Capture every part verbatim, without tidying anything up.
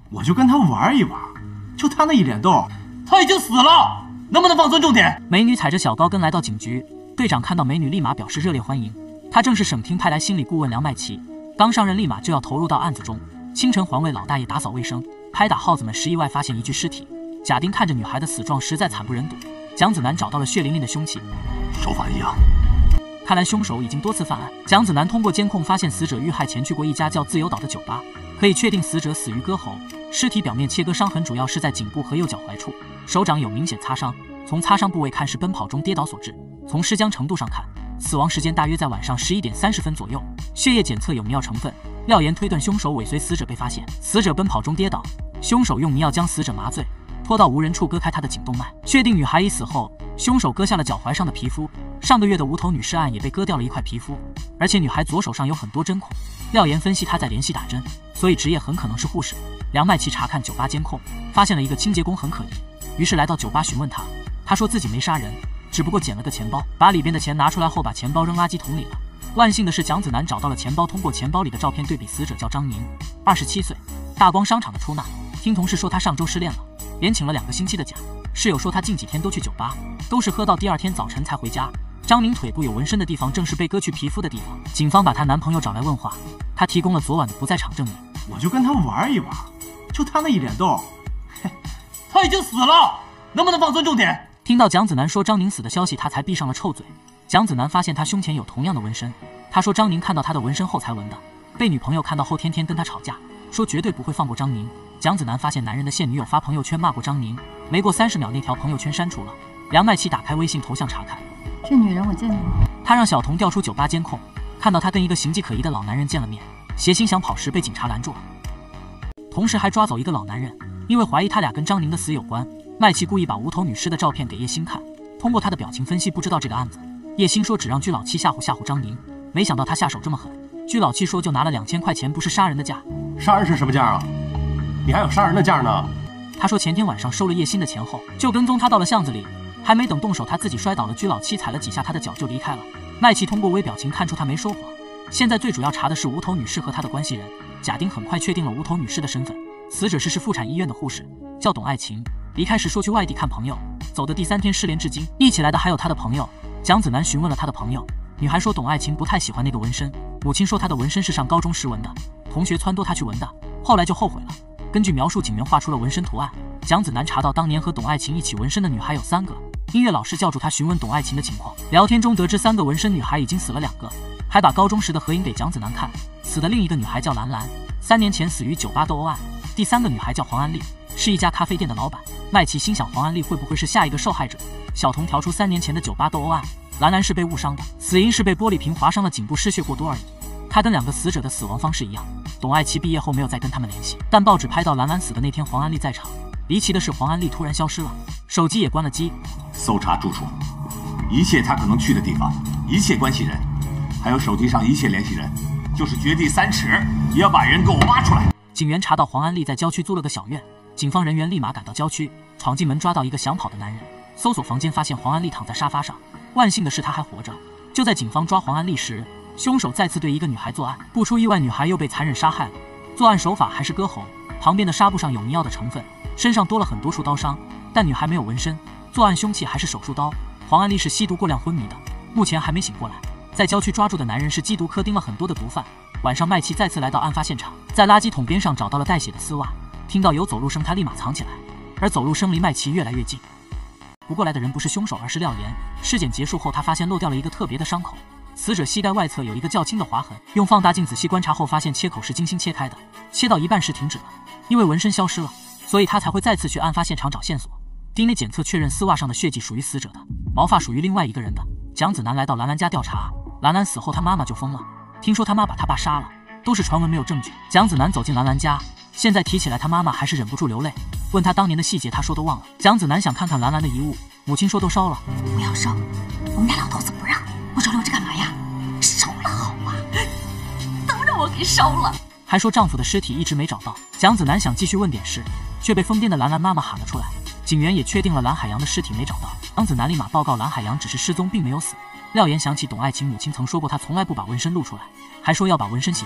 我就跟他玩一玩，就他那一脸痘， 他已经死了，能不能放尊重点？ 美女踩着小高跟来到警局，队长看到美女立马表示热烈欢迎。他正是省厅派来心理顾问梁麦琪，刚上任立马就要投入到案子中。清晨环卫老大爷打扫卫生，拍打耗子们时意外发现一具尸体。贾丁看着女孩的死状实在惨不忍睹，蒋子楠找到了血淋淋的凶器， 手法一样。 看来凶手已经多次犯案。蒋子楠通过监控发现死者遇害前去过一家叫自由岛的酒吧，可以确定死者死于割喉，尸体表面切割伤痕主要是在颈部和右脚踝处，手掌有明显擦伤，从擦伤部位看是奔跑中跌倒所致。从尸僵程度上看，死亡时间大约在晚上十一点三十分左右，血液检测有迷药成分，廖岩推断凶手尾随死者被发现，死者奔跑中跌倒，凶手用迷药将死者麻醉，拖到无人处割开他的颈动脉，确定女孩已死后，凶手割下了脚踝上的皮肤。上个月的无头女尸案也被割掉了一块皮肤，而且女孩左手上有很多针孔。廖岩分析她在联系打针，所以职业很可能是护士。梁麦琪查看酒吧监控，发现了一个清洁工很可疑，于是来到酒吧询问他，他说自己没杀人，只不过捡了个钱包，把里边的钱拿出来后把钱包扔垃圾桶里了。万幸的是蒋子楠找到了钱包，通过钱包里的照片对比，死者叫张宁，二十七岁，大光商场的出纳。听同事说他上周失恋了，连请了两个星期的假。室友说他近几天都去酒吧，都是喝到第二天早晨才回家。张宁腿部有纹身的地方正是被割去皮肤的地方。警方把她男朋友找来问话，她提供了昨晚的不在场证明。 我就跟他玩一玩，就他那一脸痘， 他已经死了，能不能放尊重点？ 听到蒋子楠说张宁死的消息，他才闭上了臭嘴。蒋子楠发现他胸前有同样的纹身，他说张宁看到他的纹身后才纹的，被女朋友看到后天天跟他吵架，说绝对不会放过张宁。蒋子楠发现男人的现女友发朋友圈骂过张宁，没过三十秒那条朋友圈删除了。梁麦琪打开微信头像查看， 这女人我见过。 他让小童调出酒吧监控，看到他跟一个形迹可疑的老男人见了面，邪心想跑时被警察拦住了，同时还抓走一个老男人，因为怀疑他俩跟张宁的死有关。麦琪故意把无头女尸的照片给叶星看，通过他的表情分析不知道这个案子。叶星说只让居老七吓唬吓唬张宁，没想到他下手这么狠。居老七说就拿了两千块钱，不是杀人的价。 杀人是什么价啊？你还有杀人的价呢？ 他说前天晚上收了叶星的钱后，就跟踪他到了巷子里，还没等动手，他自己摔倒了，居老七踩了几下他的脚就离开了。麦琪通过微表情看出他没说谎。现在最主要查的是无头女士和她的关系人。贾丁很快确定了无头女士的身份，死者是市妇产医院的护士，叫董爱琴。离开时说去外地看朋友，走的第三天失联至今。一起来的还有她的朋友。蒋子楠询问了她的朋友，女孩说董爱琴不太喜欢那个纹身，母亲说她的纹身是上高中时纹的，同学撺掇她去纹的，后来就后悔了。根据描述，警员画出了纹身图案。蒋子楠查到当年和董爱琴一起纹身的女孩有三个，音乐老师叫住她询问董爱琴的情况，聊天中得知三个纹身女孩已经死了两个，还把高中时的合影给蒋子楠看。死的另一个女孩叫兰兰，三年前死于酒吧斗殴案。第三个女孩叫黄安丽，是一家咖啡店的老板。麦琪心想黄安丽会不会是下一个受害者？小童调出三年前的酒吧斗殴案，兰兰是被误伤的，死因是被玻璃瓶划伤了颈部，失血过多而已。她跟两个死者的死亡方式一样。董爱琪毕业后没有再跟他们联系，但报纸拍到兰兰死的那天黄安丽在场。离奇的是黄安丽突然消失了，手机也关了机。 搜查住处，一切他可能去的地方，一切关系人，还有手机上一切联系人，就是掘地三尺也要把人给我挖出来。 警员查到黄安丽在郊区租了个小院，警方人员立马赶到郊区，闯进门抓到一个想跑的男人。搜索房间发现黄安丽躺在沙发上，万幸的是她还活着。就在警方抓黄安丽时，凶手再次对一个女孩作案，不出意外女孩又被残忍杀害了。作案手法还是割喉，旁边的纱布上有迷药的成分，身上多了很多处刀伤，但女孩没有纹身。作案凶器还是手术刀。黄安丽是吸毒过量昏迷的，目前还没醒过来。在郊区抓住的男人是缉毒科盯了很多的毒贩。晚上麦琪再次来到案发现场，在垃圾桶边上找到了带血的丝袜，听到有走路声他立马藏起来，而走路声离麦琪越来越近。不过来的人不是凶手，而是廖岩。尸检结束后，他发现漏掉了一个特别的伤口，死者膝盖外侧有一个较轻的划痕，用放大镜仔细观察后发现切口是精心切开的，切到一半时停止了。因为纹身消失了，所以他才会再次去案发现场找线索。D N A 检测确认丝袜上的血迹属于死者的，毛发属于另外一个人的。蒋子楠来到兰兰家调查，兰兰死后他妈妈就疯了，听说他妈把他爸杀了，都是传闻没有证据。蒋子楠走进兰兰家，现在提起来他妈妈还是忍不住流泪，问他当年的细节，他说都忘了。蒋子楠想看看兰兰的遗物，母亲说都烧了。 不要烧，我们家老头子不让，我说留着干嘛呀？烧了好啊，都让我给烧了。 还说丈夫的尸体一直没找到。蒋子楠想继续问点事，却被疯癫的兰兰妈妈喊了出来。警员也确定了蓝海洋的尸体没找到，蒋子楠立马报告蓝海洋只是失踪并没有死。廖岩想起董爱琴母亲曾说过她从来不把纹身露出来，还说要把纹身洗掉。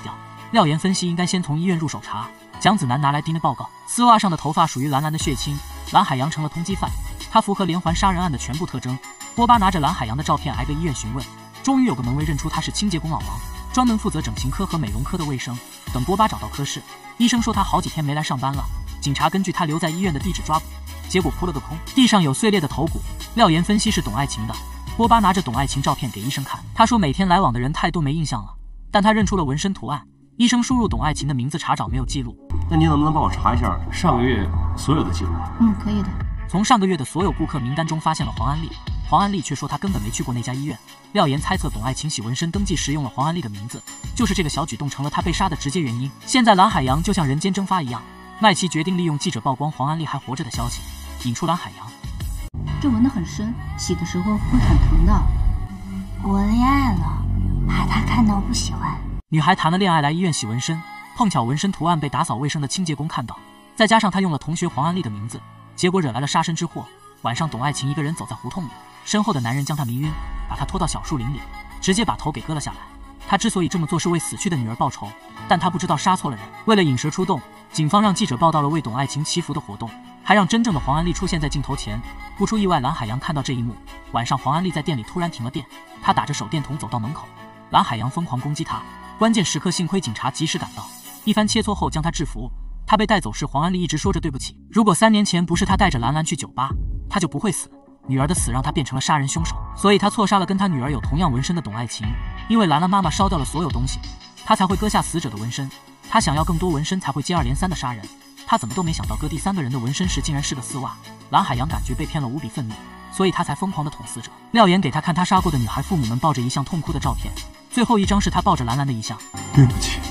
廖岩分析应该先从医院入手查。蒋子南拿来 D N A 报告，丝袜上的头发属于蓝蓝的血清，蓝海洋成了通缉犯，他符合连环杀人案的全部特征。波巴拿着蓝海洋的照片挨个医院询问，终于有个门卫认出他是清洁工老王，专门负责整形科和美容科的卫生。等波巴找到科室，医生说他好几天没来上班了。警察根据他留在医院的地址抓捕，结果扑了个空，地上有碎裂的头骨。廖岩分析是董爱琴的。波巴拿着董爱琴照片给医生看，他说每天来往的人太多没印象了，但他认出了纹身图案。医生输入董爱琴的名字查找没有记录。 那您能不能帮我查一下上个月所有的记录啊？ 嗯，可以的。 从上个月的所有顾客名单中发现了黄安丽，黄安丽却说她根本没去过那家医院。廖岩猜测董爱琴洗纹身登记时用了黄安丽的名字，就是这个小举动成了她被杀的直接原因。现在蓝海洋就像人间蒸发一样，麦琪决定利用记者曝光黄安丽还活着的消息，引出蓝海洋。 这纹得很深，洗的时候会很疼的。我恋爱了，怕他看到不喜欢。 女孩谈了恋爱来医院洗纹身，碰巧纹身图案被打扫卫生的清洁工看到，再加上她用了同学黄安丽的名字，结果惹来了杀身之祸。晚上董爱琴一个人走在胡同里，身后的男人将她迷晕，把她拖到小树林里，直接把头给割了下来。他之所以这么做是为死去的女儿报仇，但他不知道杀错了人。为了引蛇出洞，警方让记者报道了为董爱琴祈福的活动，还让真正的黄安丽出现在镜头前。不出意外，蓝海洋看到这一幕。晚上黄安丽在店里突然停了电，他打着手电筒走到门口，蓝海洋疯狂攻击他。关键时刻幸亏警察及时赶到，一番切磋后将他制服。他被带走时，黄安丽一直说着对不起，如果三年前不是他带着兰兰去酒吧，他就不会死。女儿的死让他变成了杀人凶手，所以他错杀了跟他女儿有同样纹身的董爱琴。因为兰兰妈妈烧掉了所有东西，他才会割下死者的纹身。他想要更多纹身，才会接二连三的杀人。他怎么都没想到割第三个人的纹身时竟然是个丝袜。蓝海洋感觉被骗了，无比愤怒，所以他才疯狂的捅死者。廖岩给他看他杀过的女孩父母们抱着遗像痛哭的照片，最后一张是他抱着兰兰的遗像。 对不起，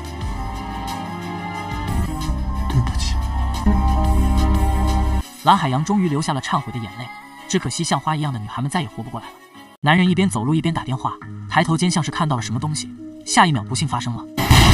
对不起。 蓝海洋终于流下了忏悔的眼泪，只可惜像花一样的女孩们再也活不过来了。男人一边走路一边打电话，抬头间像是看到了什么东西，下一秒不幸发生了。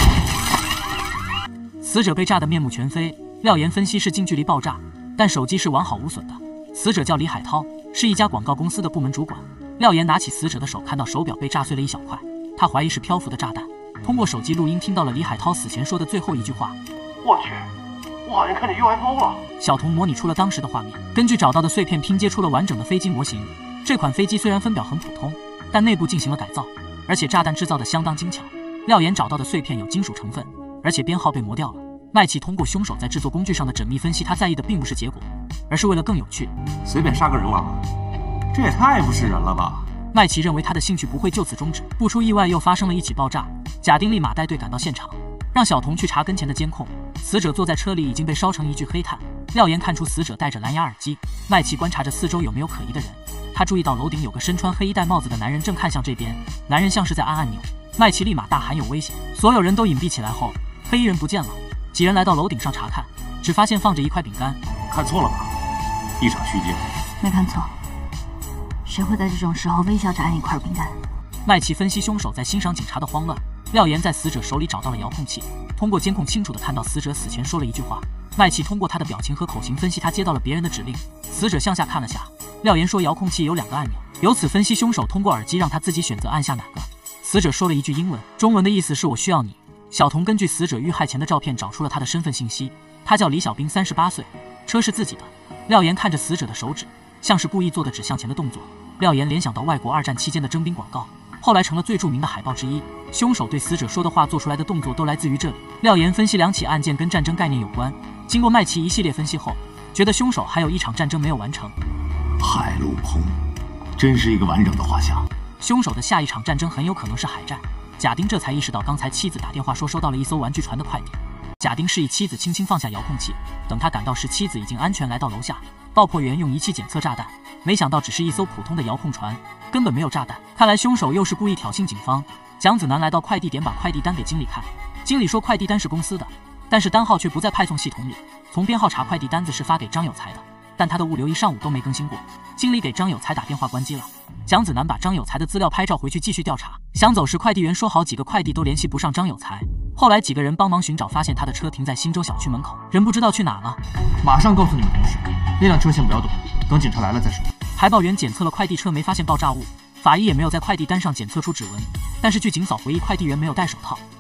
死者被炸得面目全非，廖岩分析是近距离爆炸，但手机是完好无损的。死者叫李海涛，是一家广告公司的部门主管。廖岩拿起死者的手，看到手表被炸碎了一小块，他怀疑是漂浮的炸弹。通过手机录音听到了李海涛死前说的最后一句话： 我去，我好像看见 U F O 了。 小童模拟出了当时的画面，根据找到的碎片拼接出了完整的飞机模型。这款飞机虽然分表很普通，但内部进行了改造，而且炸弹制造的相当精巧。廖岩找到的碎片有金属成分，而且编号被磨掉了。麦琪通过凶手在制作工具上的缜密分析，他在意的并不是结果，而是为了更有趣， 随便杀个人完了，这也太不是人了吧。 麦琪认为他的兴趣不会就此终止。不出意外，又发生了一起爆炸。贾丁立马带队赶到现场，让小童去查跟前的监控。死者坐在车里已经被烧成一具黑炭。廖岩看出死者戴着蓝牙耳机。麦琪观察着四周有没有可疑的人，他注意到楼顶有个身穿黑衣戴帽子的男人正看向这边，男人像是在按按钮。麦琪立马大喊有危险，所有人都隐蔽起来后，黑衣人不见了。几人来到楼顶上查看，只发现放着一块饼干。 看错了吧？一场虚惊。 没看错，谁会在这种时候微笑着按一块饼干？ 麦琪分析凶手在欣赏警察的慌乱。廖岩在死者手里找到了遥控器，通过监控清楚地看到死者死前说了一句话。麦琪通过他的表情和口型分析他接到了别人的指令。死者向下看了下，廖岩说遥控器有两个按钮，由此分析凶手通过耳机让他自己选择按下哪个。死者说了一句英文，中文的意思是我需要你。小童根据死者遇害前的照片找出了他的身份信息，他叫李小兵，三十八岁，车是自己的。廖岩看着死者的手指，像是故意做的指向前的动作。廖岩联想到外国二战期间的征兵广告，后来成了最著名的海报之一。凶手对死者说的话做出来的动作都来自于这里。廖岩分析两起案件跟战争概念有关，经过麦琪一系列分析后，觉得凶手还有一场战争没有完成。 海陆空，真是一个完整的画像。 凶手的下一场战争很有可能是海战。贾丁这才意识到刚才妻子打电话说收到了一艘玩具船的快递。贾丁示意妻子轻轻放下遥控器，等他赶到时，妻子已经安全来到楼下。爆破员用仪器检测炸弹，没想到只是一艘普通的遥控船，根本没有炸弹。看来凶手又是故意挑衅警方。蒋子南来到快递点，把快递单给经理看。经理说快递单是公司的，但是单号却不在派送系统里。从编号查，快递单子是发给张有才的，但他的物流一上午都没更新过。经理给张有才打电话关机了。蒋子南把张有才的资料拍照回去继续调查。想走时，快递员说好几个快递都联系不上张有才。后来几个人帮忙寻找，发现他的车停在新洲小区门口，人不知道去哪了。 马上告诉你们同事，那辆车先不要动，等警察来了再说。 海报员检测了快递车，没发现爆炸物，法医也没有在快递单上检测出指纹，但是据警嫂回忆，快递员没有戴手套，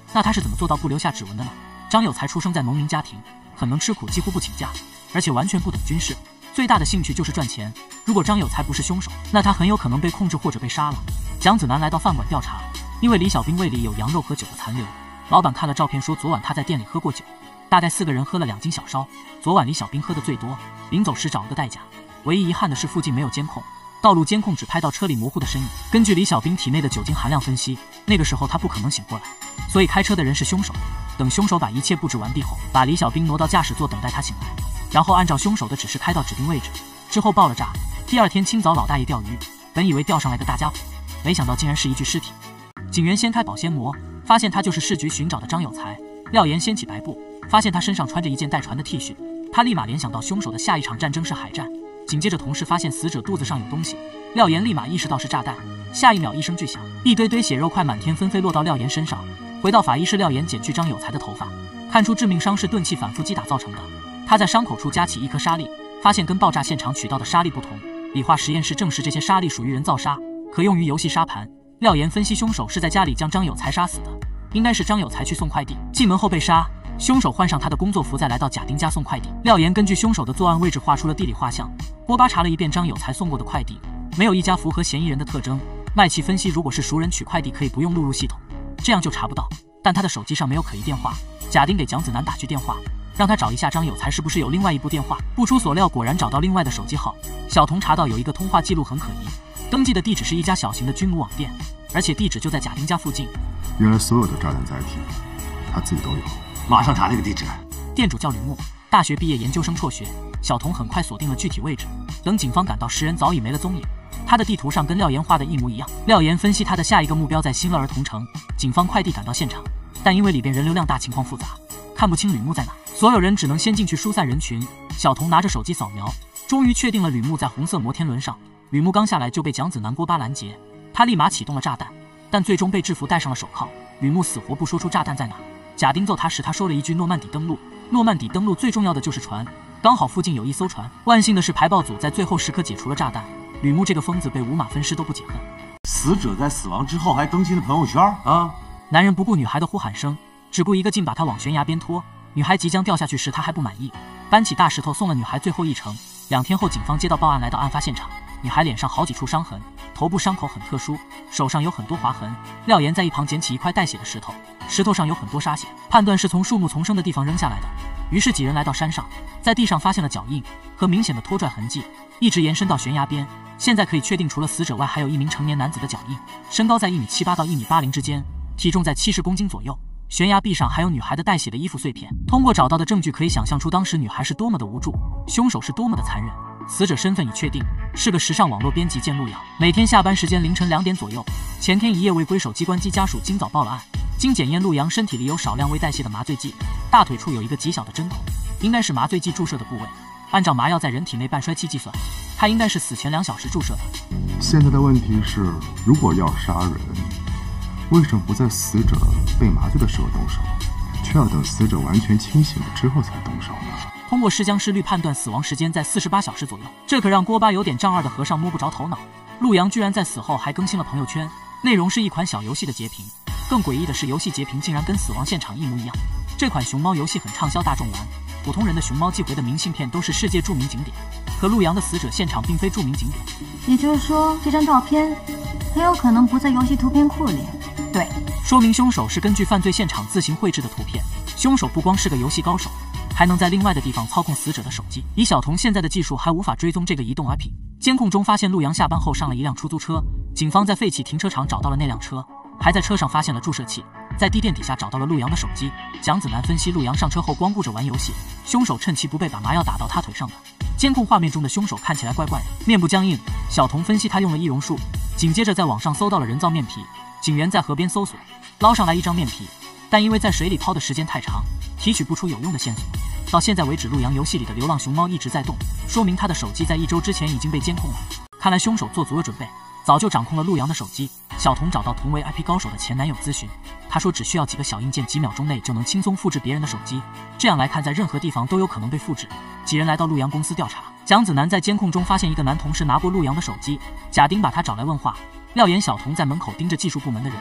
那他是怎么做到不留下指纹的呢？张有才出生在农民家庭，很能吃苦，几乎不请假，而且完全不懂军事，最大的兴趣就是赚钱。如果张有才不是凶手，那他很有可能被控制或者被杀了。蒋子南来到饭馆调查，因为李小兵胃里有羊肉和酒的残留，老板看了照片说昨晚他在店里喝过酒，大概四个人喝了两斤小烧。昨晚李小兵喝的最多，临走时找了个代驾。唯一遗憾的是附近没有监控，道路监控只拍到车里模糊的身影。根据李小兵体内的酒精含量分析，那个时候他不可能醒过来，所以开车的人是凶手。等凶手把一切布置完毕后，把李小兵挪到驾驶座等待他醒来，然后按照凶手的指示开到指定位置，之后爆了炸。第二天清早老大爷钓鱼，本以为钓上来个大家伙，没想到竟然是一具尸体。警员掀开保鲜膜，发现他就是市局寻找的张有才。廖岩掀起白布，发现他身上穿着一件带船的 T 恤，他立马联想到凶手的下一场战争是海战。紧接着同事发现死者肚子上有东西，廖岩立马意识到是炸弹，下一秒一声巨响，一堆堆血肉块满天纷飞落到廖岩身上。回到法医室，廖岩剪去张有才的头发，看出致命伤是钝器反复击打造成的。他在伤口处夹起一颗沙粒，发现跟爆炸现场取到的沙粒不同，理化实验室证实这些沙粒属于人造沙，可用于游戏沙盘。廖岩分析凶手是在家里将张有才杀死的，应该是张有才去送快递，进门后被杀，凶手换上他的工作服再来到贾丁家送快递。廖岩根据凶手的作案位置画出了地理画像，波巴查了一遍张有才送过的快递，没有一家符合嫌疑人的特征。麦奇分析，如果是熟人取快递可以不用录入系统，这样就查不到，但他的手机上没有可疑电话。贾丁给蒋子南打去电话，让他找一下张有才是不是有另外一部电话。不出所料，果然找到另外的手机号。小童查到有一个通话记录很可疑，登记的地址是一家小型的军武网店，而且地址就在贾丁家附近。 原来所有的炸弹载体他自己都有。 马上查这个地址。 店主叫吕木，大学毕业，研究生辍学。小童很快锁定了具体位置，等警方赶到时，人早已没了踪影。他的地图上跟廖岩画的一模一样。廖岩分析他的下一个目标在新乐儿童城，警方快递赶到现场，但因为里边人流量大，情况复杂，看不清吕木在哪，所有人只能先进去疏散人群。小童拿着手机扫描，终于确定了吕木在红色摩天轮上。吕木刚下来就被蒋子南锅巴拦截，他立马启动了炸弹，但最终被制服，戴上了手铐。吕木死活不说出炸弹在哪。贾丁揍他时，他说了一句诺曼底登陆。诺曼底登陆最重要的就是船，刚好附近有一艘船。万幸的是排爆组在最后时刻解除了炸弹。吕木这个疯子被五马分尸都不解恨。 死者在死亡之后还更新了朋友圈啊！ 男人不顾女孩的呼喊声，只顾一个劲把她往悬崖边拖。女孩即将掉下去时，他还不满意，搬起大石头送了女孩最后一程。两天后，警方接到报案，来到案发现场。女孩脸上好几处伤痕，头部伤口很特殊，手上有很多划痕。廖岩在一旁捡起一块带血的石头，石头上有很多沙血，判断是从树木丛生的地方扔下来的。于是几人来到山上，在地上发现了脚印和明显的拖拽痕迹，一直延伸到悬崖边。现在可以确定，除了死者外，还有一名成年男子的脚印，身高在一米七八到一米八零之间，体重在七十公斤左右。悬崖壁上还有女孩的带血的衣服碎片。通过找到的证据，可以想象出当时女孩是多么的无助，凶手是多么的残忍。死者身份已确定，是个时尚网络编辑兼路遥，每天下班时间凌晨两点左右。前天一夜未归手机关机，家属今早报了案。经检验，陆阳身体里有少量未代谢的麻醉剂，大腿处有一个极小的针孔，应该是麻醉剂注射的部位。按照麻药在人体内半衰期计算，他应该是死前两小时注射的。 现在的问题是，如果要杀人，为什么不在死者被麻醉的时候动手，却要等死者完全清醒了之后才动手呢？ 通过尸僵尸率判断，死亡时间在四十八小时左右，这可让锅巴有点丈二的和尚摸不着头脑。陆阳居然在死后还更新了朋友圈，内容是一款小游戏的截屏。更诡异的是，游戏截屏竟然跟死亡现场一模一样。这款熊猫游戏很畅销大众玩，普通人的熊猫寄回的明信片都是世界著名景点，可陆阳的死者现场并非著名景点。 也就是说，这张照片很有可能不在游戏图片库里。对， 说明凶手是根据犯罪现场自行绘制的图片。凶手不光是个游戏高手，还能在另外的地方操控死者的手机。以小童现在的技术，还无法追踪这个移动 I P。监控中发现陆阳下班后上了一辆出租车，警方在废弃停车场找到了那辆车，还在车上发现了注射器，在地垫底下找到了陆阳的手机。蒋子南分析，陆阳上车后光顾着玩游戏，凶手趁其不备把麻药打到他腿上的。监控画面中的凶手看起来怪怪的，面部僵硬。小童分析他用了易容术，紧接着在网上搜到了人造面皮。警员在河边搜索，捞上来一张面皮，但因为在水里抛的时间太长，提取不出有用的线索。到现在为止，陆阳游戏里的流浪熊猫一直在动，说明他的手机在一周之前已经被监控了。看来凶手做足了准备，早就掌控了陆阳的手机。小童找到同为 I P 高手的前男友咨询，他说只需要几个小硬件，几秒钟内就能轻松复制别人的手机。这样来看，在任何地方都有可能被复制。几人来到陆阳公司调查，蒋子南在监控中发现一个男同事拿过陆阳的手机，贾丁把他找来问话。廖岩、小童在门口盯着技术部门的人，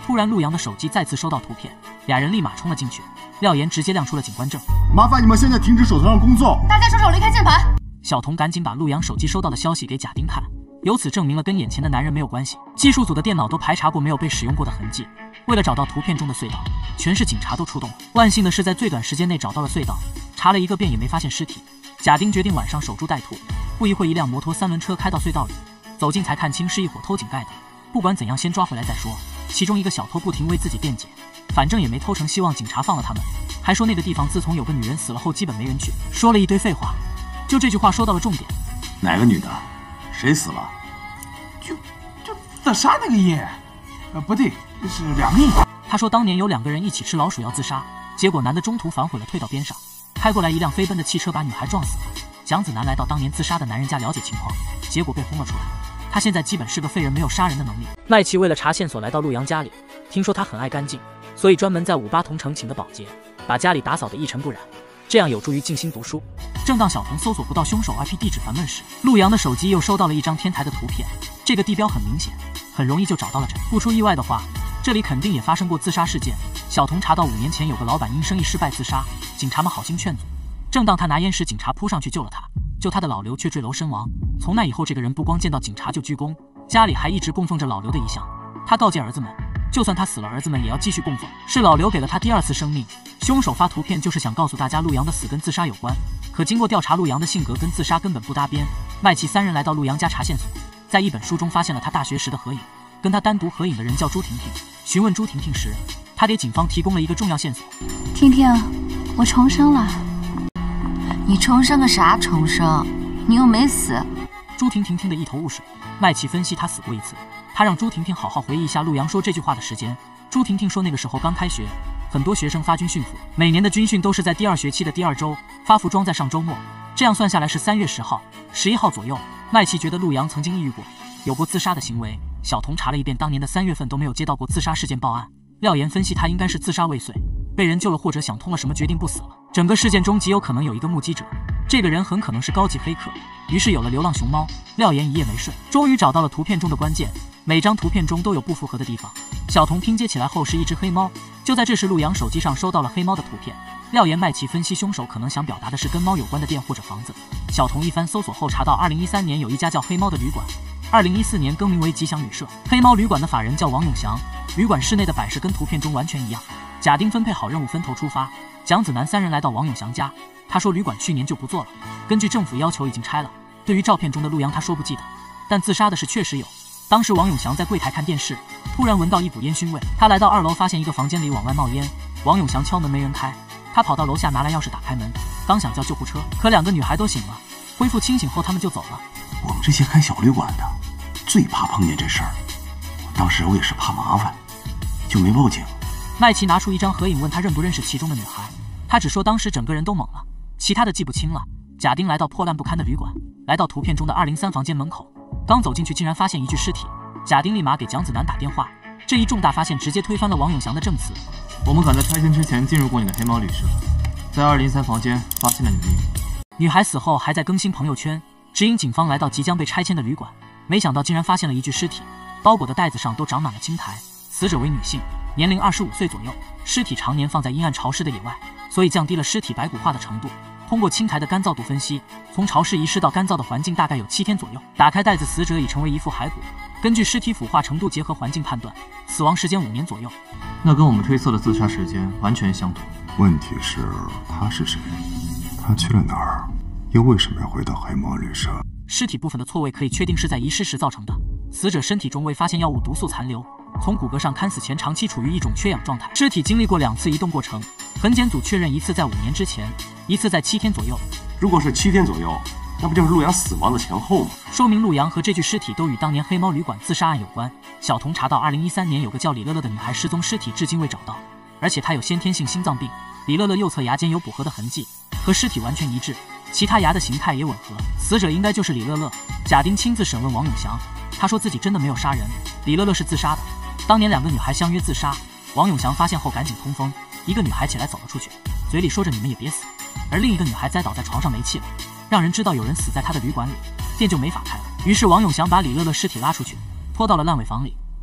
突然，陆阳的手机再次收到图片，俩人立马冲了进去。廖岩直接亮出了警官证， 麻烦你们现在停止手头上工作， 大家手手离开键盘。 小童赶紧把陆阳手机收到的消息给贾丁看，由此证明了跟眼前的男人没有关系。技术组的电脑都排查过没有被使用过的痕迹。为了找到图片中的隧道，全市警察都出动了。万幸的是，在最短时间内找到了隧道，查了一个遍也没发现尸体。贾丁决定晚上守株待兔。不一会，一辆摩托三轮车开到隧道里，走近才看清是一伙偷井盖的。不管怎样，先抓回来再说。其中一个小偷不停为自己辩解，反正也没偷成，希望警察放了他们，还说那个地方自从有个女人死了后基本没人去，说了一堆废话。就这句话说到了重点。 哪个女的？谁死了？ 就就自杀那个夜，呃，不对，是两个夜。 他说当年有两个人一起吃老鼠药自杀，结果男的中途反悔了，退到边上，开过来一辆飞奔的汽车把女孩撞死了。蒋子南来到当年自杀的男人家了解情况，结果被轰了出来。他现在基本是个废人，没有杀人的能力。麦琪为了查线索来到陆阳家里，听说他很爱干净，所以专门在五八同城请的保洁，把家里打扫得一尘不染，这样有助于静心读书。正当小童搜索不到凶手 I P 地址烦闷时，陆阳的手机又收到了一张天台的图片，这个地标很明显，很容易就找到了这。不出意外的话，这里肯定也发生过自杀事件。小童查到五年前有个老板因生意失败自杀，警察们好心劝阻。正当他拿烟时，警察扑上去救了他，救他的老刘却坠楼身亡。从那以后，这个人不光见到警察就鞠躬，家里还一直供奉着老刘的遗像。他告诫儿子们，就算他死了，儿子们也要继续供奉，是老刘给了他第二次生命。凶手发图片就是想告诉大家陆阳的死跟自杀有关，可经过调查，陆阳的性格跟自杀根本不搭边。麦琪三人来到陆阳家查线索，在一本书中发现了他大学时的合影，跟他单独合影的人叫朱婷婷。询问朱婷婷时，他给警方提供了一个重要线索： 婷婷，我重生了。 你重生个啥重生？你又没死。 朱婷婷听得一头雾水。麦琪分析他死过一次，他让朱婷婷好好回忆一下陆阳说这句话的时间。朱婷婷说那个时候刚开学，很多学生发军训服，每年的军训都是在第二学期的第二周，发服装在上周末，这样算下来是三月十号、十一号左右。麦琪觉得陆阳曾经抑郁过，有过自杀的行为。小童查了一遍，当年的三月份都没有接到过自杀事件报案。廖岩分析他应该是自杀未遂，被人救了或者想通了什么决定不死了。整个事件中极有可能有一个目击者，这个人很可能是高级黑客。于是有了流浪熊猫，廖岩一夜没睡，终于找到了图片中的关键。每张图片中都有不符合的地方，小童拼接起来后是一只黑猫。就在这时，陆阳手机上收到了黑猫的图片。廖岩、麦琪分析凶手可能想表达的是跟猫有关的店或者房子。小童一番搜索后查到，二零一三年有一家叫黑猫的旅馆，二零一四年更名为吉祥旅社。黑猫旅馆的法人叫王永祥，旅馆室内的摆设跟图片中完全一样。贾丁分配好任务，分头出发。蒋子南三人来到王永祥家，他说旅馆去年就不做了，根据政府要求已经拆了。对于照片中的陆阳，他说不记得，但自杀的事确实有。当时王永祥在柜台看电视，突然闻到一股烟熏味，他来到二楼，发现一个房间里往外冒烟。王永祥敲门没人开，他跑到楼下拿来钥匙打开门，刚想叫救护车，可两个女孩都醒了，恢复清醒后他们就走了。 我们这些开小旅馆的最怕碰见这事儿，当时我也是怕麻烦，就没报警。 麦琪拿出一张合影，问他认不认识其中的女孩，他只说当时整个人都懵了，其他的记不清了。贾丁来到破烂不堪的旅馆，来到图片中的二零三房间门口，刚走进去竟然发现一具尸体。贾丁立马给蒋子南打电话，这一重大发现直接推翻了王永祥的证词。 我们赶在拆迁之前进入过你的黑猫旅社，在二零三房间发现了你的秘密。 女孩死后还在更新朋友圈，指引警方来到即将被拆迁的旅馆，没想到竟然发现了一具尸体，包裹的袋子上都长满了青苔。死者为女性，年龄二十五岁左右，尸体常年放在阴暗潮湿的野外，所以降低了尸体白骨化的程度。通过青苔的干燥度分析，从潮湿遗失到干燥的环境大概有七天左右。打开袋子，死者已成为一副骸骨。根据尸体腐化程度结合环境判断，死亡时间五年左右。 那跟我们推测的自杀时间完全相同。 问题是，他是谁？他去了哪儿？又为什么要回到黑猫旅社？ 尸体部分的错位可以确定是在遗失时造成的。死者身体中未发现药物毒素残留，从骨骼上看死前长期处于一种缺氧状态。尸体经历过两次移动过程，痕检组确认一次在五年之前，一次在七天左右。 如果是七天左右，那不就是陆阳死亡的前后吗？ 说明陆阳和这具尸体都与当年黑猫旅馆自杀案有关。小童查到二零一三年有个叫李乐乐的女孩失踪，尸体至今未找到，而且她有先天性心脏病。李乐乐右侧牙间有补合的痕迹，和尸体完全一致，其他牙的形态也吻合，死者应该就是李乐乐。贾丁亲自审问王永祥，他说自己真的没有杀人，李乐乐是自杀的。当年两个女孩相约自杀，王永祥发现后赶紧通风，一个女孩起来走了出去，嘴里说着你们也别死，而另一个女孩栽倒在床上没气了，让人知道有人死在她的旅馆里，店就没法开了。于是王永祥把李乐乐尸体拉出去，拖到了烂尾房里，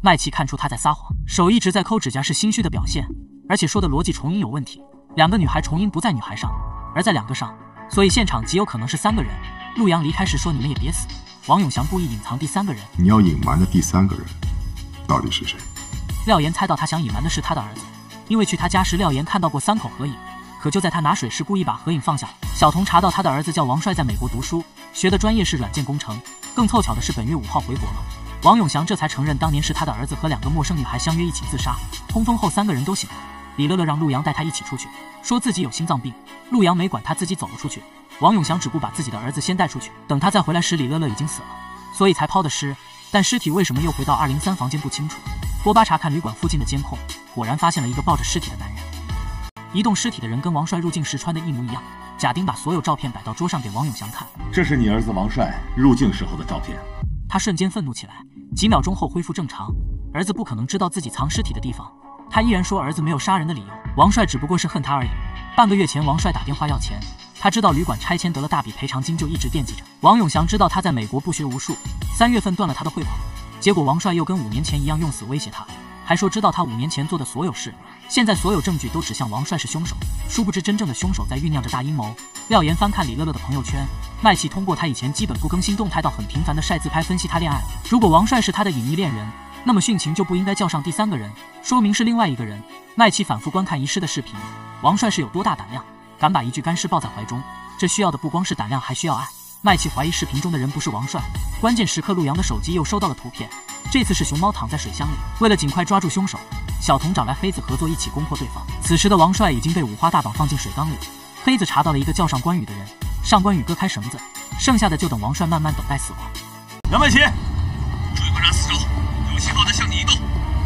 麦琪看出他在撒谎，手一直在抠指甲是心虚的表现，而且说的逻辑重音有问题。两个女孩重音不在女孩上，而在两个上，所以现场极有可能是三个人。陆阳离开时说：“你们也别死。”王永祥故意隐藏第三个人。 你要隐瞒的第三个人到底是谁？ 廖岩猜到他想隐瞒的是他的儿子，因为去他家时廖岩看到过三口合影，可就在他拿水时故意把合影放下。小童查到他的儿子叫王帅，在美国读书，学的专业是软件工程。更凑巧的是本月五号回国了。王永祥这才承认当年是他的儿子和两个陌生女孩相约一起自杀。通风后三个人都醒了。李乐乐让陆阳带他一起出去，说自己有心脏病。陆阳没管他，自己走了出去。王永祥只顾把自己的儿子先带出去，等他再回来时李乐乐已经死了，所以才抛的尸。但尸体为什么又回到二零三房间不清楚。波巴查看旅馆附近的监控，果然发现了一个抱着尸体的男人。移动尸体的人跟王帅入境时穿的一模一样。贾丁把所有照片摆到桌上给王永祥看， 这是你儿子王帅入境时候的照片。 他瞬间愤怒起来，几秒钟后恢复正常。儿子不可能知道自己藏尸体的地方，他依然说儿子没有杀人的理由，王帅只不过是恨他而已。半个月前王帅打电话要钱，他知道旅馆拆迁得了大笔赔偿金，就一直惦记着。王永祥知道他在美国不学无术，三月份断了他的汇款，结果王帅又跟五年前一样用死威胁他，还说知道他五年前做的所有事，现在所有证据都指向王帅是凶手。殊不知真正的凶手在酝酿着大阴谋。廖岩翻看李乐乐的朋友圈，麦琪通过他以前基本不更新动态到很频繁的晒自拍分析他恋爱了。如果王帅是他的隐秘恋人，那么殉情就不应该叫上第三个人，说明是另外一个人。麦琪反复观看遗失的视频，王帅是有多大胆量，敢把一具干尸抱在怀中，这需要的不光是胆量，还需要爱。麦琪怀疑视频中的人不是王帅，关键时刻陆阳的手机又收到了图片，这次是熊猫躺在水箱里。为了尽快抓住凶手，小童找来黑子合作一起攻破对方。此时的王帅已经被五花大绑放进水缸里，黑子查到了一个叫上官宇的人，上官宇割开绳子，剩下的就等王帅慢慢等待死亡。 杨麦琪，注意观察四周，有信号在向你移动。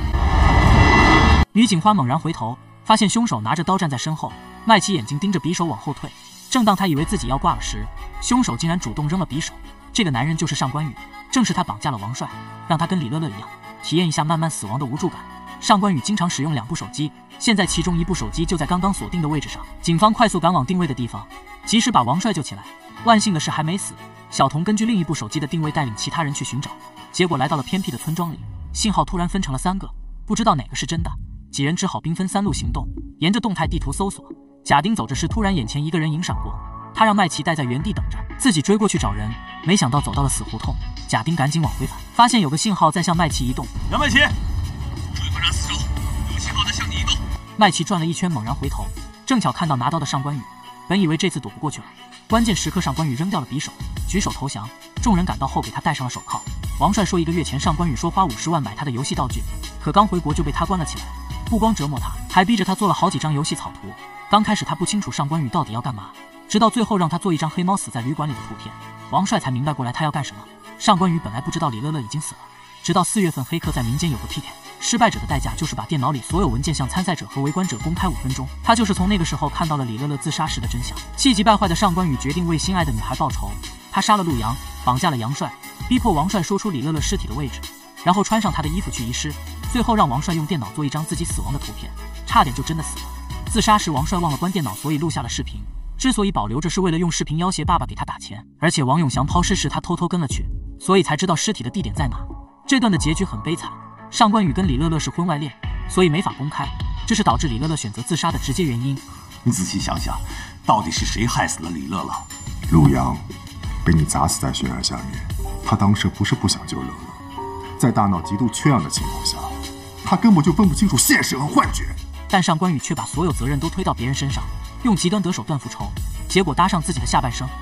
女警花猛然回头，发现凶手拿着刀站在身后，麦琪眼睛盯着匕首往后退。正当他以为自己要挂了时，凶手竟然主动扔了匕首。这个男人就是上官宇，正是他绑架了王帅，让他跟李乐乐一样，体验一下慢慢死亡的无助感。上官宇经常使用两部手机，现在其中一部手机就在刚刚锁定的位置上。警方快速赶往定位的地方，及时把王帅救起来。万幸的是还没死。小童根据另一部手机的定位带领其他人去寻找，结果来到了偏僻的村庄里，信号突然分成了三个，不知道哪个是真的。几人只好兵分三路行动，沿着动态地图搜索。贾丁走着时，突然眼前一个人影闪过，他让麦琪待在原地等着，自己追过去找人。没想到走到了死胡同，贾丁赶紧往回返，发现有个信号在向麦琪移动。 杨麦琪，注意观察四周，有信号在向你移动。 麦琪转了一圈，猛然回头，正巧看到拿刀的上官宇，本以为这次躲不过去了，关键时刻上官宇扔掉了匕首，举手投降。众人赶到后给他戴上了手铐。王帅说一个月前上官宇说花五十万买他的游戏道具，可刚回国就被他关了起来，不光折磨他，还逼着他做了好几张游戏草图。刚开始他不清楚上官宇到底要干嘛，直到最后让他做一张黑猫死在旅馆里的图片，王帅才明白过来他要干什么。上官宇本来不知道李乐乐已经死了，直到四月份黑客在民间有个 P K， 失败者的代价就是把电脑里所有文件向参赛者和围观者公开五分钟。他就是从那个时候看到了李乐乐自杀时的真相。气急败坏的上官宇决定为心爱的女孩报仇，他杀了陆阳，绑架了杨帅，逼迫王帅说出李乐乐尸体的位置，然后穿上他的衣服去遗失，最后让王帅用电脑做一张自己死亡的图片，差点就真的死了。自杀时王帅忘了关电脑，所以录下了视频，之所以保留着是为了用视频要挟爸爸给他打钱，而且王永祥抛尸时他偷偷跟了去，所以才知道尸体的地点在哪。这段的结局很悲惨，上官宇跟李乐乐是婚外恋，所以没法公开，这是导致李乐乐选择自杀的直接原因。 你仔细想想，到底是谁害死了李乐乐？ 陆阳被你砸死在悬崖下面，他当时不是不想救乐乐，在大脑极度缺氧的情况下，他根本就分不清楚现实和幻觉。 但上官宇却把所有责任都推到别人身上，用极端得手段复仇，结果搭上自己的下半生。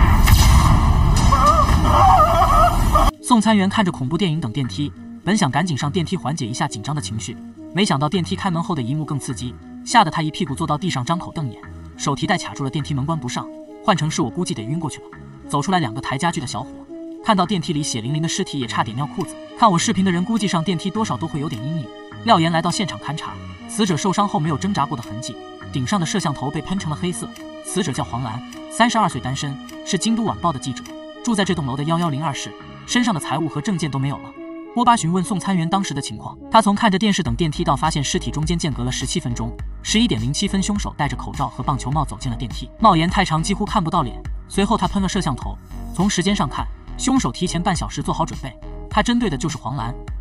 宋参元看着恐怖电影等电梯，本想赶紧上电梯缓解一下紧张的情绪，没想到电梯开门后的一幕更刺激，吓得他一屁股坐到地上，张口瞪眼，手提袋卡住了电梯门关不上，换成是我估计得晕过去了。走出来两个抬家具的小伙，看到电梯里血淋淋的尸体也差点尿裤子。看我视频的人估计上电梯多少都会有点阴影。廖岩来到现场勘查，死者受伤后没有挣扎过的痕迹，顶上的摄像头被喷成了黑色。死者叫黄兰，三十二岁单身，是京都晚报的记者，住在这栋楼的一一零二室，身上的财物和证件都没有了。波巴询问宋参元当时的情况，他从看着电视等电梯到发现尸体中间间隔了十七分钟。十一点零七分，凶手戴着口罩和棒球帽走进了电梯，帽檐太长几乎看不到脸，随后他喷了摄像头。从时间上看，凶手提前半小时做好准备，他针对的就是黄兰。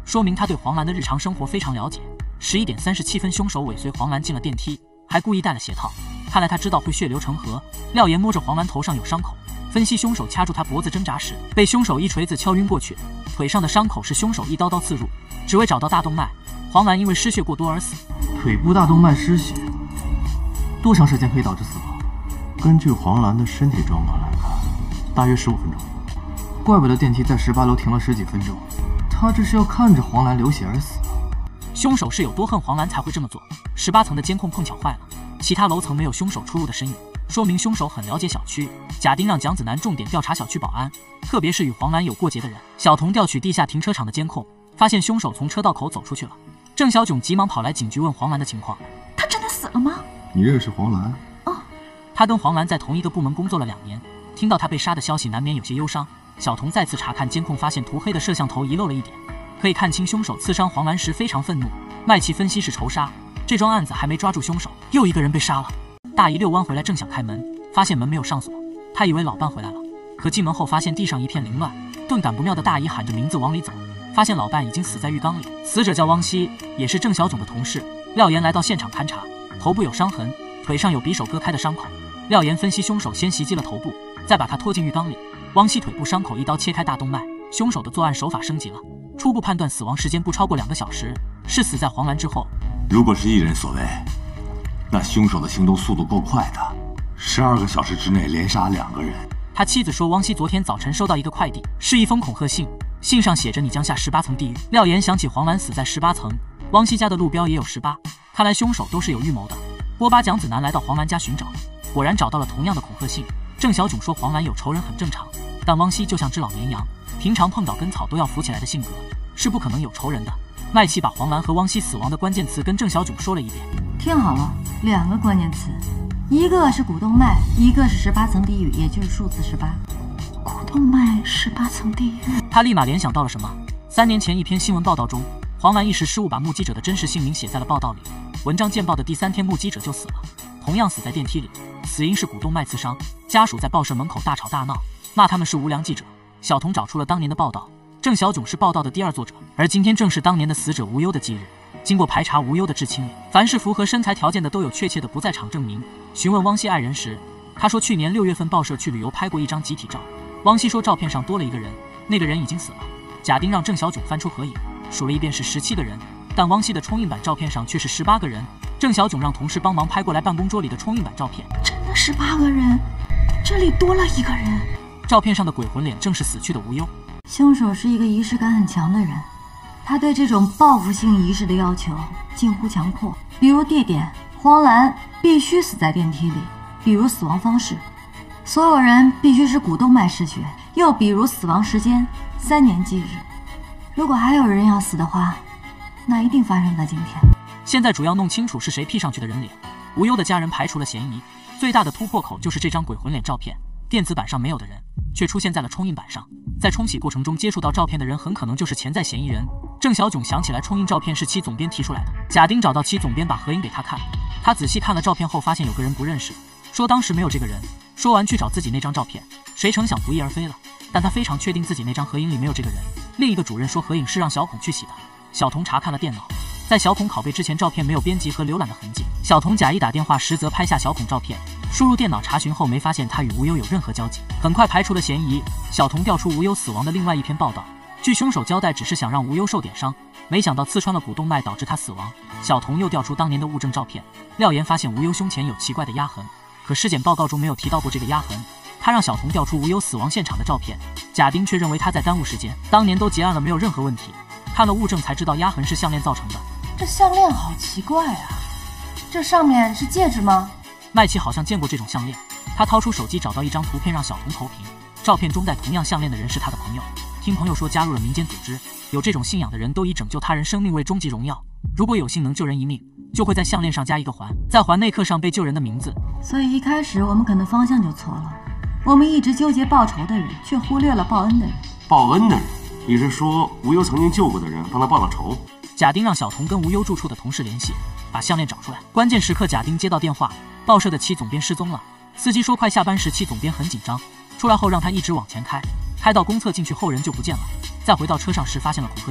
说明他对黄兰的日常生活非常了解。十一点三十七分，凶手尾随黄兰进了电梯，还故意戴了鞋套，看来他知道会血流成河。廖岩摸着黄兰头上有伤口，分析凶手掐住他脖子挣扎时，被凶手一锤子敲晕过去。腿上的伤口是凶手一刀刀刺入，只为找到大动脉。黄兰因为失血过多而死。 腿部大动脉失血，多长时间可以导致死亡？ 根据黄兰的身体状况来看，大约十五分钟。 怪不得电梯在十八楼停了十几分钟，他这是要看着黄兰流血而死。 凶手是有多恨黄兰才会这么做。十八层的监控碰巧坏了，其他楼层没有凶手出入的身影，说明凶手很了解小区。贾丁让蒋子楠重点调查小区保安，特别是与黄兰有过节的人。小童调取地下停车场的监控，发现凶手从车道口走出去了。郑小炯急忙跑来警局问黄兰的情况。 他真的死了吗？ 你认识黄兰？ 哦， 他跟黄兰在同一个部门工作了两年，听到他被杀的消息难免有些忧伤。小童再次查看监控，发现涂黑的摄像头遗漏了一点，可以看清凶手刺伤黄兰时非常愤怒。麦琪分析是仇杀，这桩案子还没抓住凶手，又一个人被杀了。大姨遛弯回来正想开门，发现门没有上锁，他以为老伴回来了，可进门后发现地上一片凌乱，顿感不妙的大姨喊着名字往里走，发现老伴已经死在浴缸里。死者叫汪希，也是郑小炯的同事。廖岩来到现场勘查，头部有伤痕，腿上有匕首割开的伤口。廖岩分析凶手先袭击了头部，再把他拖进浴缸里。汪希腿部伤口一刀切开大动脉，凶手的作案手法升级了。初步判断死亡时间不超过两个小时，是死在黄兰之后。 如果是一人所为，那凶手的行动速度够快的，十二个小时之内连杀两个人。 他妻子说，汪希昨天早晨收到一个快递，是一封恐吓信，信上写着你将下十八层地狱。廖岩想起黄兰死在十八层，汪希家的路标也有十八，看来凶手都是有预谋的。波巴蒋子楠来到黄兰家寻找，果然找到了同样的恐吓信。郑小炯说黄兰有仇人很正常，但汪希就像只老绵羊，平常碰到根草都要扶起来的性格，是不可能有仇人的。麦琪把黄兰和汪希死亡的关键词跟郑小炯说了一遍。 听好了，两个关键词，一个是股动脉，一个是十八层地狱，也就是数字十八。股动脉十八层地狱， 他立马联想到了什么？三年前一篇新闻报道中，黄兰一时失误把目击者的真实姓名写在了报道里。文章见报的第三天，目击者就死了，同样死在电梯里，死因是股动脉刺伤。家属在报社门口大吵大闹，骂他们是无良记者。小童找出了当年的报道，郑小炯是报道的第二作者，而今天正是当年的死者无忧的忌日。经过排查，无忧的至亲里，凡是符合身材条件的都有确切的不在场证明。询问汪希爱人时，他说去年六月份报社去旅游拍过一张集体照。汪希说照片上多了一个人，那个人已经死了。贾丁让郑小炯翻出合影，数了一遍是十七个人，但汪希的冲印版照片上却是十八个人。郑小炯让同事帮忙拍过来办公桌里的冲印版照片， 真的十八个人，这里多了一个人。 照片上的鬼魂脸正是死去的无忧。 凶手是一个仪式感很强的人，他对这种报复性仪式的要求近乎强迫。比如地点，黄兰必须死在电梯里；比如死亡方式，所有人必须是股动脉失血；又比如死亡时间，三年忌日。如果还有人要死的话，那一定发生在今天。 现在主要弄清楚是谁 P 上去的人脸。无忧的家人排除了嫌疑，最大的突破口就是这张鬼魂脸照片，电子版上没有的人却出现在了冲印版上。在冲洗过程中接触到照片的人很可能就是潜在嫌疑人。郑小炯想起来冲印照片是戚总编提出来的，贾丁找到戚总编把合影给他看，他仔细看了照片后发现有个人不认识，说当时没有这个人。说完去找自己那张照片，谁成想不翼而飞了。但他非常确定自己那张合影里没有这个人。另一个主任说合影是让小孔去洗的。小童查看了电脑，在小孔拷贝之前照片没有编辑和浏览的痕迹。小童假意打电话实则拍下小孔照片，输入电脑查询后没发现他与无忧有任何交集，很快排除了嫌疑。小童调出无忧死亡的另外一篇报道，据凶手交代只是想让无忧受点伤，没想到刺穿了股动脉导致他死亡。小童又调出当年的物证照片，廖岩发现无忧胸前有奇怪的压痕，可尸检报告中没有提到过这个压痕。他让小童调出无忧死亡现场的照片，贾丁却认为他在耽误时间，当年都结案了没有任何问题。看了物证才知道压痕是项链造成的。 这项链好奇怪啊，这上面是戒指吗？ 麦琪好像见过这种项链，他掏出手机找到一张图片让小童投屏，照片中戴同样项链的人是他的朋友。听朋友说加入了民间组织，有这种信仰的人都以拯救他人生命为终极荣耀，如果有幸能救人一命，就会在项链上加一个环，在环内刻上被救人的名字。 所以一开始我们可能方向就错了，我们一直纠结报仇的人，却忽略了报恩的人。 报恩的人？你是说无忧曾经救过的人帮他报了仇？ 贾丁让小童跟无忧住处的同事联系，把项链找出来。关键时刻贾丁接到电话，报社的戚总编失踪了。司机说快下班时戚总编很紧张，出来后让他一直往前开，开到公厕进去后人就不见了。再回到车上时发现了恐吓信，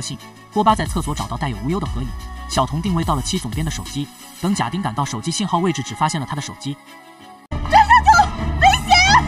郭巴在厕所找到带有无忧的合影，小童定位到了戚总编的手机。等贾丁赶到手机信号位置，只发现了他的手机。 郑小九，危险！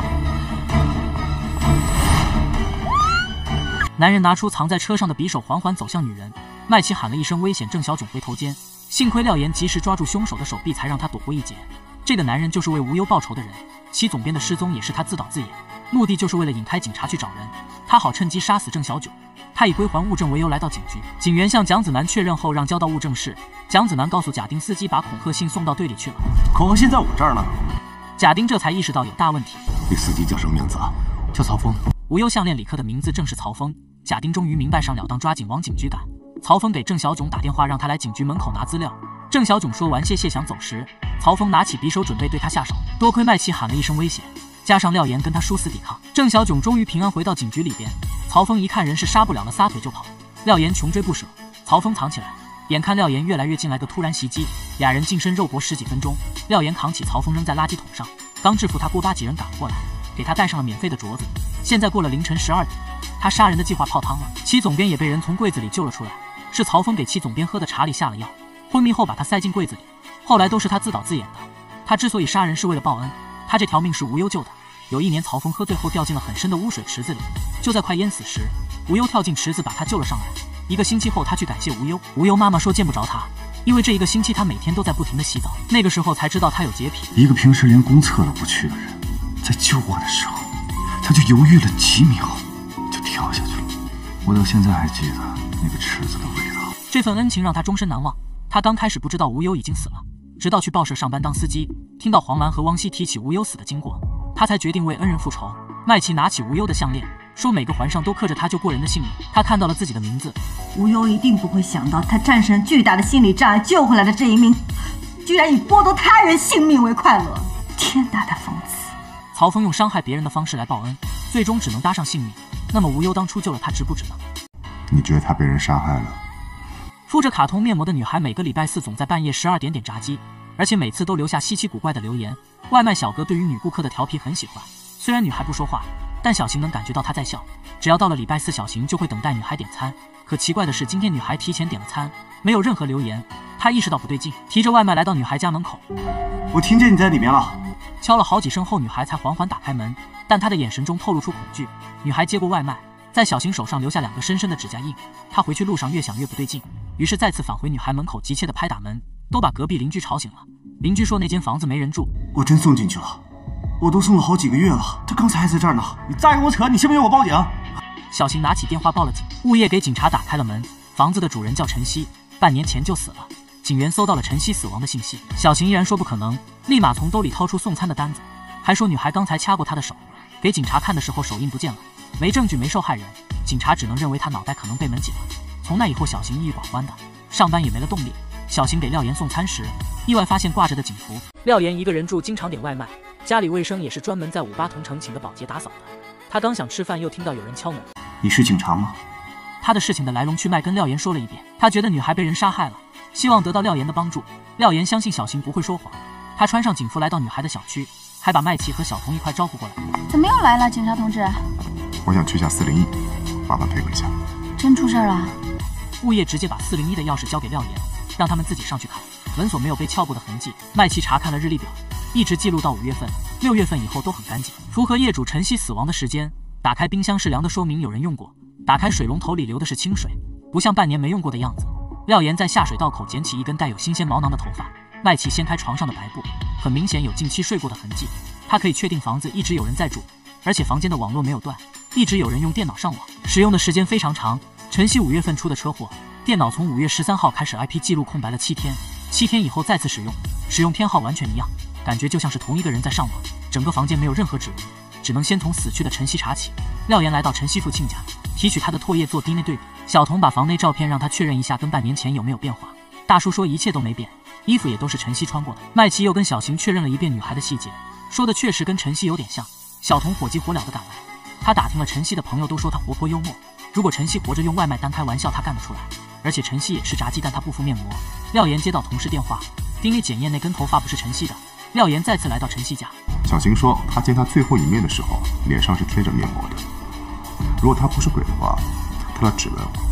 男人拿出藏在车上的匕首，缓缓走向女人。麦琪喊了一声危险，郑小炯回头间，幸亏廖岩及时抓住凶手的手臂，才让他躲过一劫。这个男人就是为无忧报仇的人，戚总编的失踪也是他自导自演，目的就是为了引开警察去找人，他好趁机杀死郑小炯。他以归还物证为由来到警局，警员向蒋子南确认后让交到物证室。蒋子南告诉贾丁，司机把恐吓信送到队里去了。 恐吓信在我这儿呢。 贾丁这才意识到有大问题。 那司机叫什么名字啊？ 叫曹峰。 无忧项链里刻的名字正是曹峰。贾丁终于明白上了当，抓紧往警局赶。曹峰给郑小炯打电话，让他来警局门口拿资料。郑小炯说完谢谢想走时，曹峰拿起匕首准备对他下手。多亏麦琪喊了一声危险，加上廖岩跟他殊死抵抗，郑小炯终于平安回到警局里边。曹峰一看人是杀不了了，撒腿就跑。廖岩穷追不舍，曹峰藏起来。眼看廖岩越来越近，来个突然袭击，俩人近身肉搏十几分钟。廖岩扛起曹峰扔在垃圾桶上，刚制服他，郭巴几人赶了过来，给他带上了免费的镯子。现在过了凌晨十二点，他杀人的计划泡汤了。戚总编也被人从柜子里救了出来，是曹峰给戚总编喝的茶里下了药，昏迷后把他塞进柜子里。后来都是他自导自演的。他之所以杀人是为了报恩，他这条命是无忧救的。有一年曹峰喝醉后掉进了很深的污水池子里，就在快淹死时，无忧跳进池子把他救了上来。一个星期后他去感谢无忧，无忧妈妈说见不着他，因为这一个星期他每天都在不停的洗澡。那个时候才知道他有洁癖。 一个平时连公厕都不去的人，在救我的时候他就犹豫了几秒就跳下去了。我到现在还记得那个池子的味道。 这份恩情让他终身难忘。他刚开始不知道无忧已经死了，直到去报社上班当司机，听到黄兰和汪希提起无忧死的经过，他才决定为恩人复仇。麦琪拿起无忧的项链，说每个环上都刻着他救过人的姓名。他看到了自己的名字。 无忧一定不会想到，他战胜巨大的心理障碍救回来的这一命，居然以剥夺他人性命为快乐，天大的讽刺！ 曹峰用伤害别人的方式来报恩，最终只能搭上性命。那么无忧当初救了他，值不值呢？ 你觉得他被人杀害了？ 敷着卡通面膜的女孩每个礼拜四总在半夜十二点点炸鸡，而且每次都留下稀奇古怪的留言。外卖小哥对于女顾客的调皮很喜欢，虽然女孩不说话，但小邢能感觉到她在笑。只要到了礼拜四，小邢就会等待女孩点餐。可奇怪的是，今天女孩提前点了餐，没有任何留言。他意识到不对劲，提着外卖来到女孩家门口。 我听见你在里面了。 敲了好几声后，女孩才缓缓打开门，但她的眼神中透露出恐惧。女孩接过外卖，在小邢手上留下两个深深的指甲印。她回去路上越想越不对劲，于是再次返回女孩门口，急切地拍打门，都把隔壁邻居吵醒了。邻居说那间房子没人住。 我真送进去了，我都送了好几个月了，他刚才还在这儿呢。你再给我扯，你信不信我报警？ 小邢拿起电话报了警，物业给警察打开了门。房子的主人叫陈曦，半年前就死了。警员搜到了陈曦死亡的信息，小邢依然说不可能，立马从兜里掏出送餐的单子，还说女孩刚才掐过他的手，给警察看的时候手印不见了，没证据没受害人，警察只能认为他脑袋可能被门挤了。从那以后，小邢郁郁寡欢的，上班也没了动力。小邢给廖岩送餐时，意外发现挂着的警服。廖岩一个人住，经常点外卖，家里卫生也是专门在五八同城请的保洁打扫的。他刚想吃饭，又听到有人敲门。 你是警察吗？ 他的事情的来龙去脉跟廖岩说了一遍。他觉得女孩被人杀害了，希望得到廖岩的帮助。廖岩相信小邢不会说谎，他穿上警服来到女孩的小区，还把麦琪和小童一块招呼过来。 怎么又来了，警察同志？ 我想去下四零一，麻烦配合一下。 真出事了？ 物业直接把四零一的钥匙交给廖岩，让他们自己上去看。门锁没有被撬过的痕迹。麦琪查看了日历表，一直记录到五月份、六月份以后都很干净，符合业主陈曦死亡的时间。打开冰箱是凉的，说明有人用过。打开水龙头里流的是清水，不像半年没用过的样子。廖岩在下水道口捡起一根带有新鲜毛囊的头发。麦琪掀开床上的白布，很明显有近期睡过的痕迹。他可以确定房子一直有人在住，而且房间的网络没有断，一直有人用电脑上网，使用的时间非常长。陈曦五月份出的车祸，电脑从五月十三号开始 I P 记录空白了七天，七天以后再次使用，使用偏好完全一样，感觉就像是同一个人在上网。整个房间没有任何指纹，只能先从死去的陈曦查起。廖岩来到陈曦父亲家，提取他的唾液做 D N A 对比。小童把房内照片让他确认一下跟半年前有没有变化。大叔说一切都没变，衣服也都是陈曦穿过的。麦琪又跟小邢确认了一遍女孩的细节，说的确实跟陈曦有点像。小童火急火燎地赶来，他打听了陈曦的朋友，都说他活泼幽默，如果陈曦活着用外卖单开玩笑他干得出来，而且陈曦也吃炸鸡，但他不敷面膜。廖岩接到同事电话， D N A 检验那根头发不是陈曦的。廖岩再次来到陈曦家， 小邢说他见他最后一面的时候脸上是贴着面膜的，如果他不是鬼的话，他的指纹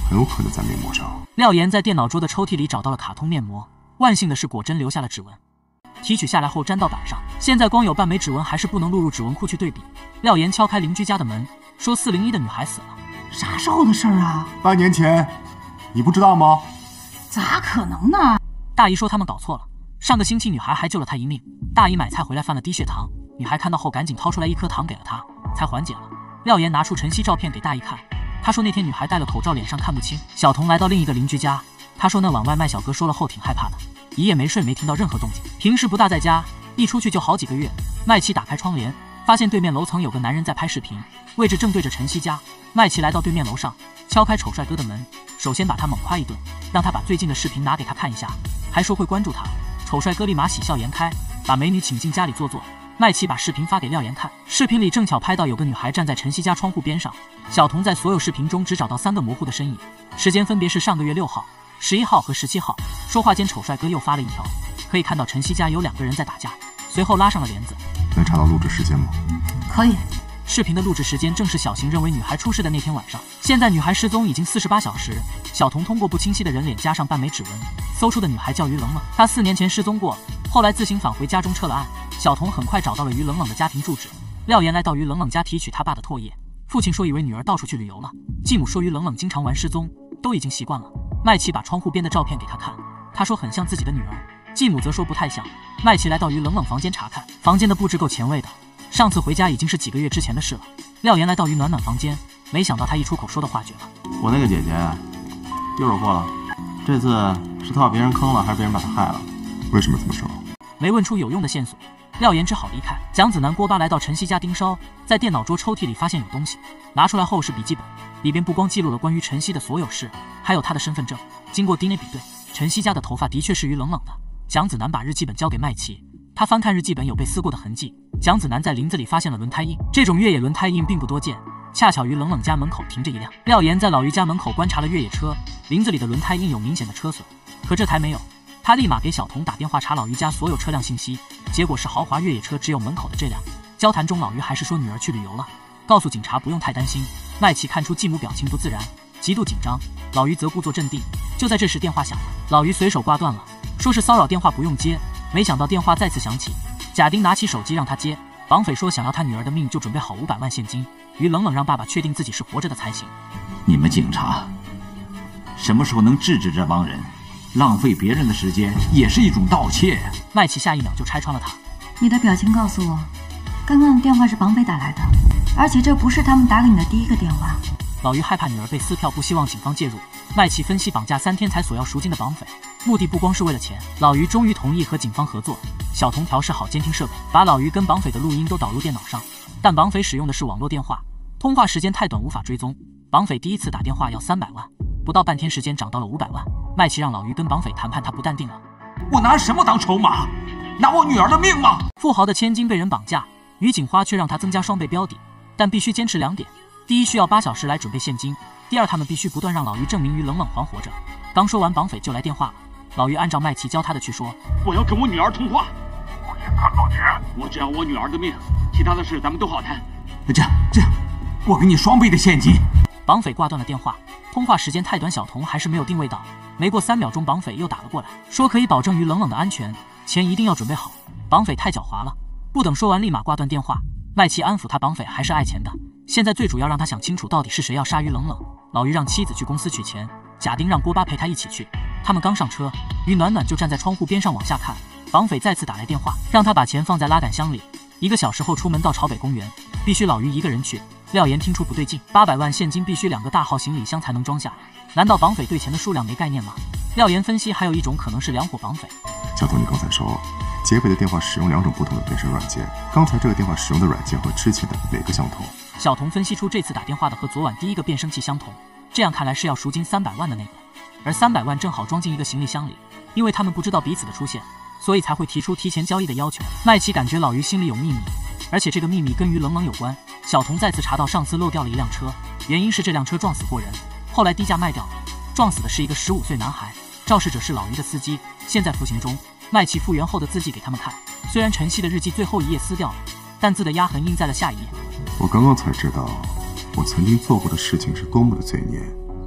很有可能在面膜上。 廖岩在电脑桌的抽屉里找到了卡通面膜，万幸的是果真留下了指纹。提取下来后粘到板上，现在光有半枚指纹还是不能录入指纹库去对比。廖岩敲开邻居家的门，说四零一的女孩死了。 啥时候的事儿啊？ 半年前，你不知道吗？ 咋可能呢？ 大姨说他们搞错了，上个星期女孩还救了她一命。大姨买菜回来犯了低血糖，女孩看到后赶紧掏出来一颗糖给了她，才缓解了。廖岩拿出晨曦照片给大姨看，他说那天女孩戴了口罩，脸上看不清。小童来到另一个邻居家，他说那晚外卖小哥说了后挺害怕的，一夜没睡，没听到任何动静，平时不大在家，一出去就好几个月。麦琪打开窗帘，发现对面楼层有个男人在拍视频，位置正对着晨曦家。麦琪来到对面楼上，敲开丑帅哥的门，首先把他猛夸一顿，让他把最近的视频拿给他看一下，还说会关注他。丑帅哥立马喜笑颜开，把美女请进家里坐坐。麦琪把视频发给廖岩看，视频里正巧拍到有个女孩站在晨曦家窗户边上。小童在所有视频中只找到三个模糊的身影，时间分别是上个月六号、十一号和十七号。说话间，丑帅哥又发了一条，可以看到晨曦家有两个人在打架，随后拉上了帘子。 能查到录制时间吗？ 可以。 视频的录制时间正是小邢认为女孩出事的那天晚上。现在女孩失踪已经四十八小时，小童通过不清晰的人脸加上半枚指纹，搜出的女孩叫于冷冷。她四年前失踪过，后来自行返回家中撤了案。小童很快找到了于冷冷的家庭住址。廖岩来到于冷冷家提取他爸的唾液，父亲说以为女儿到处去旅游了，继母说于冷冷经常玩失踪，都已经习惯了。麦琪把窗户边的照片给他看，他说很像自己的女儿，继母则说不太像。麦琪来到于冷冷房间查看，房间的布置够前卫的，上次回家已经是几个月之前的事了。廖岩来到于暖暖房间，没想到他一出口说的话绝了。 我那个姐姐又惹祸了，这次是她把别人坑了，还是别人把她害了？ 为什么这么说？ 没问出有用的线索，廖岩只好离开。蒋子南、郭巴来到晨曦家盯梢，在电脑桌抽屉里发现有东西，拿出来后是笔记本，里边不光记录了关于晨曦的所有事，还有他的身份证。经过 D N A 比对，晨曦家的头发的确是于冷冷的。蒋子南把日记本交给麦琪，他翻看日记本有被撕过的痕迹。蒋子南在林子里发现了轮胎印，这种越野轮胎印并不多见，恰巧于冷冷家门口停着一辆。廖岩在老于家门口观察了越野车，林子里的轮胎印有明显的车损，可这台没有。他立马给小童打电话查老于家所有车辆信息，结果是豪华越野车只有门口的这辆。交谈中，老于还是说女儿去旅游了，告诉警察不用太担心。麦琪看出继母表情不自然，极度紧张，老于则故作镇定。就在这时，电话响了，老于随手挂断了，说是骚扰电话不用接。没想到电话再次响起，贾丁拿起手机让他接。绑匪说想要他女儿的命就准备好五百万现金，于冷冷让爸爸确定自己是活着的才行。 你们警察什么时候能制止这帮人？浪费别人的时间也是一种盗窃。 麦琪下一秒就拆穿了他。 你的表情告诉我，刚刚的电话是绑匪打来的，而且这不是他们打给你的第一个电话。 老于害怕女儿被撕票，不希望警方介入。麦琪分析绑架三天才索要赎金的绑匪，目的不光是为了钱。老于终于同意和警方合作。小童调试好监听设备，把老于跟绑匪的录音都导入电脑上，但绑匪使用的是网络电话，通话时间太短无法追踪。绑匪第一次打电话要三百万，不到半天时间涨到了五百万。麦琪让老于跟绑匪谈判，他不淡定了。 我拿什么当筹码？拿我女儿的命吗？ 富豪的千金被人绑架，于锦花却让他增加双倍标底，但必须坚持两点：第一，需要八小时来准备现金；第二，他们必须不断让老于证明于冷冷还活着。刚说完，绑匪就来电话了。老于按照麦琪教他的去说： 我要跟我女儿通话， 我先谈到钱， 我只要我女儿的命，其他的事咱们都好谈。这样这样，我给你双倍的现金。 绑匪挂断了电话，通话时间太短，小童还是没有定位到。没过三秒钟，绑匪又打了过来，说可以保证于冷冷的安全，钱一定要准备好。绑匪太狡猾了，不等说完立马挂断电话。麦琪安抚他，绑匪还是爱钱的，现在最主要让他想清楚到底是谁要杀于冷冷。老于让妻子去公司取钱，贾丁让郭巴陪他一起去。他们刚上车，于暖暖就站在窗户边上往下看。绑匪再次打来电话，让他把钱放在拉杆箱里。一个小时后出门到朝北公园，必须老于一个人去。廖岩听出不对劲，八百万现金必须两个大号行李箱才能装下，难道绑匪对钱的数量没概念吗？廖岩分析，还有一种可能是两伙绑匪。 小童，你刚才说劫匪的电话使用两种不同的辨识软件，刚才这个电话使用的软件和之前的哪个相同？ 小童分析出这次打电话的和昨晚第一个变声器相同，这样看来是要赎金三百万的那个，而三百万正好装进一个行李箱里。因为他们不知道彼此的出现，所以才会提出提前交易的要求。麦琪感觉老于心里有秘密，而且这个秘密跟于冷冷有关。小童再次查到上次漏掉了一辆车，原因是这辆车撞死过人，后来低价卖掉了。撞死的是一个十五岁男孩，肇事者是老于的司机，现在服刑中。麦琪复原后的字迹给他们看，虽然晨曦的日记最后一页撕掉了，但字的压痕印在了下一页。 我刚刚才知道，我曾经做过的事情是多么的罪孽。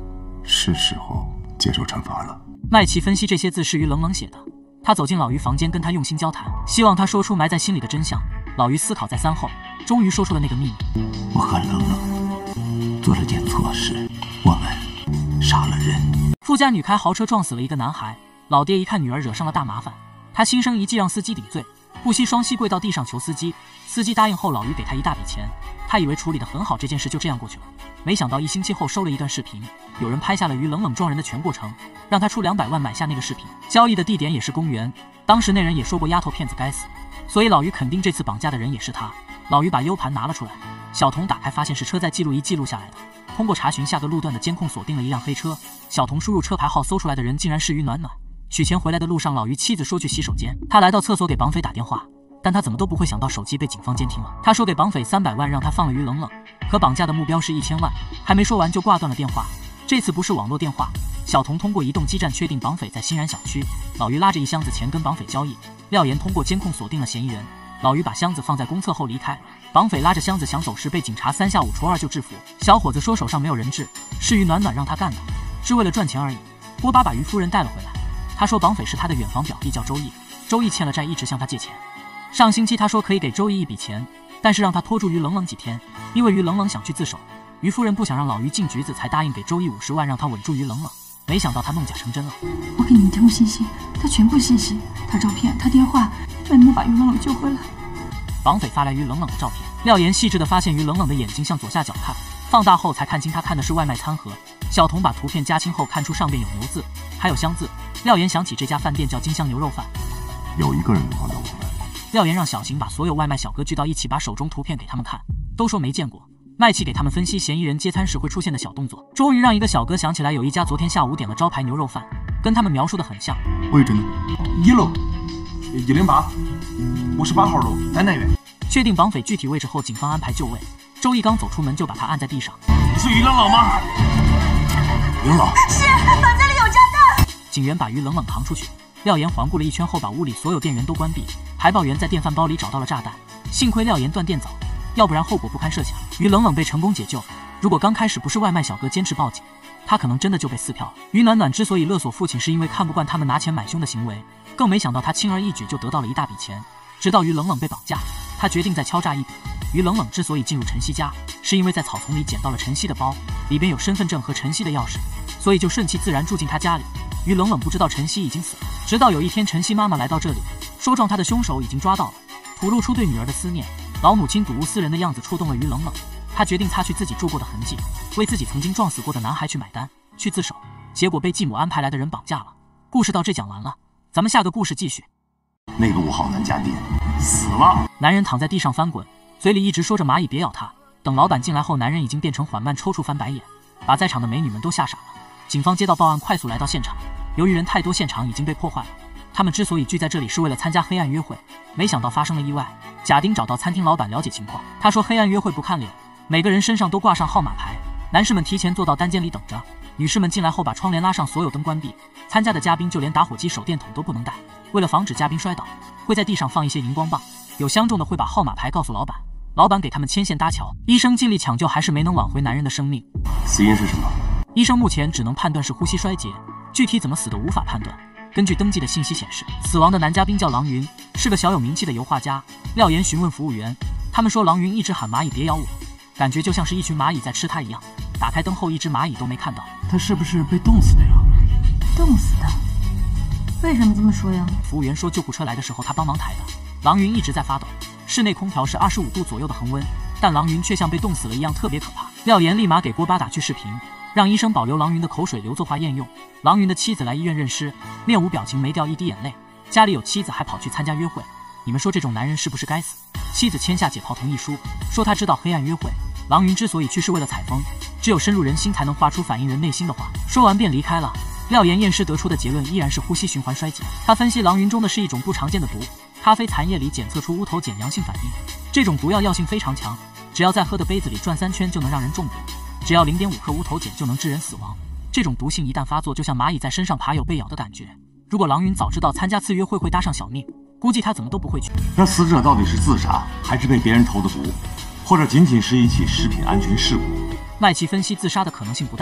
是时候接受惩罚了。 麦琪分析这些字是于冷冷写的。他走进老于房间，跟他用心交谈，希望他说出埋在心里的真相。老于思考再三后，终于说出了那个秘密。 我和冷冷做了件错事，我们杀了人。 富家女开豪车撞死了一个男孩，老爹一看女儿惹上了大麻烦，他心生一计，让司机顶罪，不惜双膝跪到地上求司机。司机答应后，老于给他一大笔钱。他以为处理得很好，这件事就这样过去了。没想到一星期后收了一段视频，有人拍下了于冷冷撞人的全过程，让他出两百万买下那个视频。交易的地点也是公园，当时那人也说过丫头骗子该死，所以老于肯定这次绑架的人也是他。老于把 U 盘拿了出来，小童打开发现是车载记录仪记录下来的。通过查询下个路段的监控，锁定了一辆黑车。小童输入车牌号，搜出来的人竟然是于暖暖。取钱回来的路上，老于妻子说去洗手间，他来到厕所给绑匪打电话，但他怎么都不会想到手机被警方监听了。他说给绑匪三百万，让他放了于冷冷，可绑架的目标是一千万，还没说完就挂断了电话。这次不是网络电话，小童通过移动基站确定绑匪在欣然小区。老于拉着一箱子钱跟绑匪交易，廖岩通过监控锁定了嫌疑人。老于把箱子放在公厕后离开，绑匪拉着箱子想走时被警察三下五除二就制服。小伙子说手上没有人质，是于暖暖让他干的，是为了赚钱而已。波巴把于夫人带了回来，他说绑匪是他的远房表弟叫周易，周易欠了债一直向他借钱。上星期他说可以给周易一笔钱，但是让他拖住于冷冷几天，因为于冷冷想去自首。于夫人不想让老于进局子，才答应给周易五十万让他稳住于冷冷。没想到他弄假成真了。 我给你们提供信息，他全部信息，他照片，他电话，能不能把于冷冷救回来？ 绑匪发来于冷冷的照片，廖岩细致地发现于冷冷的眼睛向左下角看，放大后才看清他看的是外卖餐盒。小童把图片加清后看出上面有牛字，还有香字。廖岩想起这家饭店叫金香牛肉饭。 有一个人帮了我们。 廖岩让小邢把所有外卖小哥聚到一起，把手中图片给他们看，都说没见过。麦琪给他们分析嫌疑人接餐时会出现的小动作，终于让一个小哥想起来有一家昨天下午点了招牌牛肉饭，跟他们描述的很像。 位置呢？一楼一零八五十八号楼南南院。 确定绑匪具体位置后，警方安排就位。周毅刚走出门就把他按在地上。 你是于冷冷吗？冷冷是，房间里有炸弹。 警员把于冷冷扛出去。廖岩环顾了一圈后，把屋里所有电源都关闭。海豹员在电饭煲里找到了炸弹，幸亏廖岩断电早，要不然后果不堪设想。于冷冷被成功解救。如果刚开始不是外卖小哥坚持报警，他可能真的就被撕票了。于暖暖之所以勒索父亲，是因为看不惯他们拿钱买凶的行为，更没想到他轻而易举就得到了一大笔钱。直到于冷冷被绑架，他决定再敲诈一笔。于冷冷之所以进入晨曦家，是因为在草丛里捡到了晨曦的包，里边有身份证和晨曦的钥匙，所以就顺其自然住进他家里。于冷冷不知道晨曦已经死了，直到有一天晨曦妈妈来到这里，说撞他的凶手已经抓到了，吐露出对女儿的思念。老母亲睹物思人的样子触动了于冷冷，他决定擦去自己住过的痕迹，为自己曾经撞死过的男孩去买单，去自首。结果被继母安排来的人绑架了。故事到这讲完了，咱们下个故事继续。 那个五号男家店死了， 男人躺在地上翻滚，嘴里一直说着蚂蚁别咬他。等老板进来后，男人已经变成缓慢抽搐翻白眼，把在场的美女们都吓傻了。警方接到报案，快速来到现场。由于人太多，现场已经被破坏了。他们之所以聚在这里是为了参加黑暗约会，没想到发生了意外。贾丁找到餐厅老板了解情况，他说黑暗约会不看脸，每个人身上都挂上号码牌。男士们提前坐到单间里等着，女士们进来后把窗帘拉上，所有灯关闭。参加的嘉宾就连打火机、手电筒都不能带，为了防止嘉宾摔倒，会在地上放一些荧光棒。有相中的会把号码牌告诉老板，老板给他们牵线搭桥。医生尽力抢救，还是没能挽回男人的生命。 死因是什么？ 医生目前只能判断是呼吸衰竭，具体怎么死的无法判断。根据登记的信息显示，死亡的男嘉宾叫郎云，是个小有名气的油画家。廖岩询问服务员，他们说郎云一直喊蚂蚁别咬我，感觉就像是一群蚂蚁在吃他一样。打开灯后，一只蚂蚁都没看到。 他是不是被冻死的呀？ 冻死的？为什么这么说呀？ 服务员说救护车来的时候他帮忙抬的。郎云一直在发抖，室内空调是二十五度左右的恒温，但郎云却像被冻死了一样，特别可怕。廖岩立马给郭巴打去视频，让医生保留郎云的口水留作化验用。郎云的妻子来医院认尸，面无表情，没掉一滴眼泪。家里有妻子还跑去参加约会，你们说这种男人是不是该死？妻子签下解剖同意书，说他知道黑暗约会。郎云之所以去是为了采风，只有深入人心才能画出反映人内心的话。说完便离开了。廖岩验尸得出的结论依然是呼吸循环衰竭。他分析郎云中的是一种不常见的毒，咖啡残液里检测出乌头碱阳性反应，这种毒药药性非常强，只要在喝的杯子里转三圈就能让人中毒，只要 零点五 克乌头碱就能致人死亡。这种毒性一旦发作，就像蚂蚁在身上爬，有被咬的感觉。如果郎云早知道参加次约会会搭上小命，估计他怎么都不会去。 那死者到底是自杀，还是被别人投的毒，或者仅仅是一起食品安全事故？ 麦琪分析自杀的可能性不大，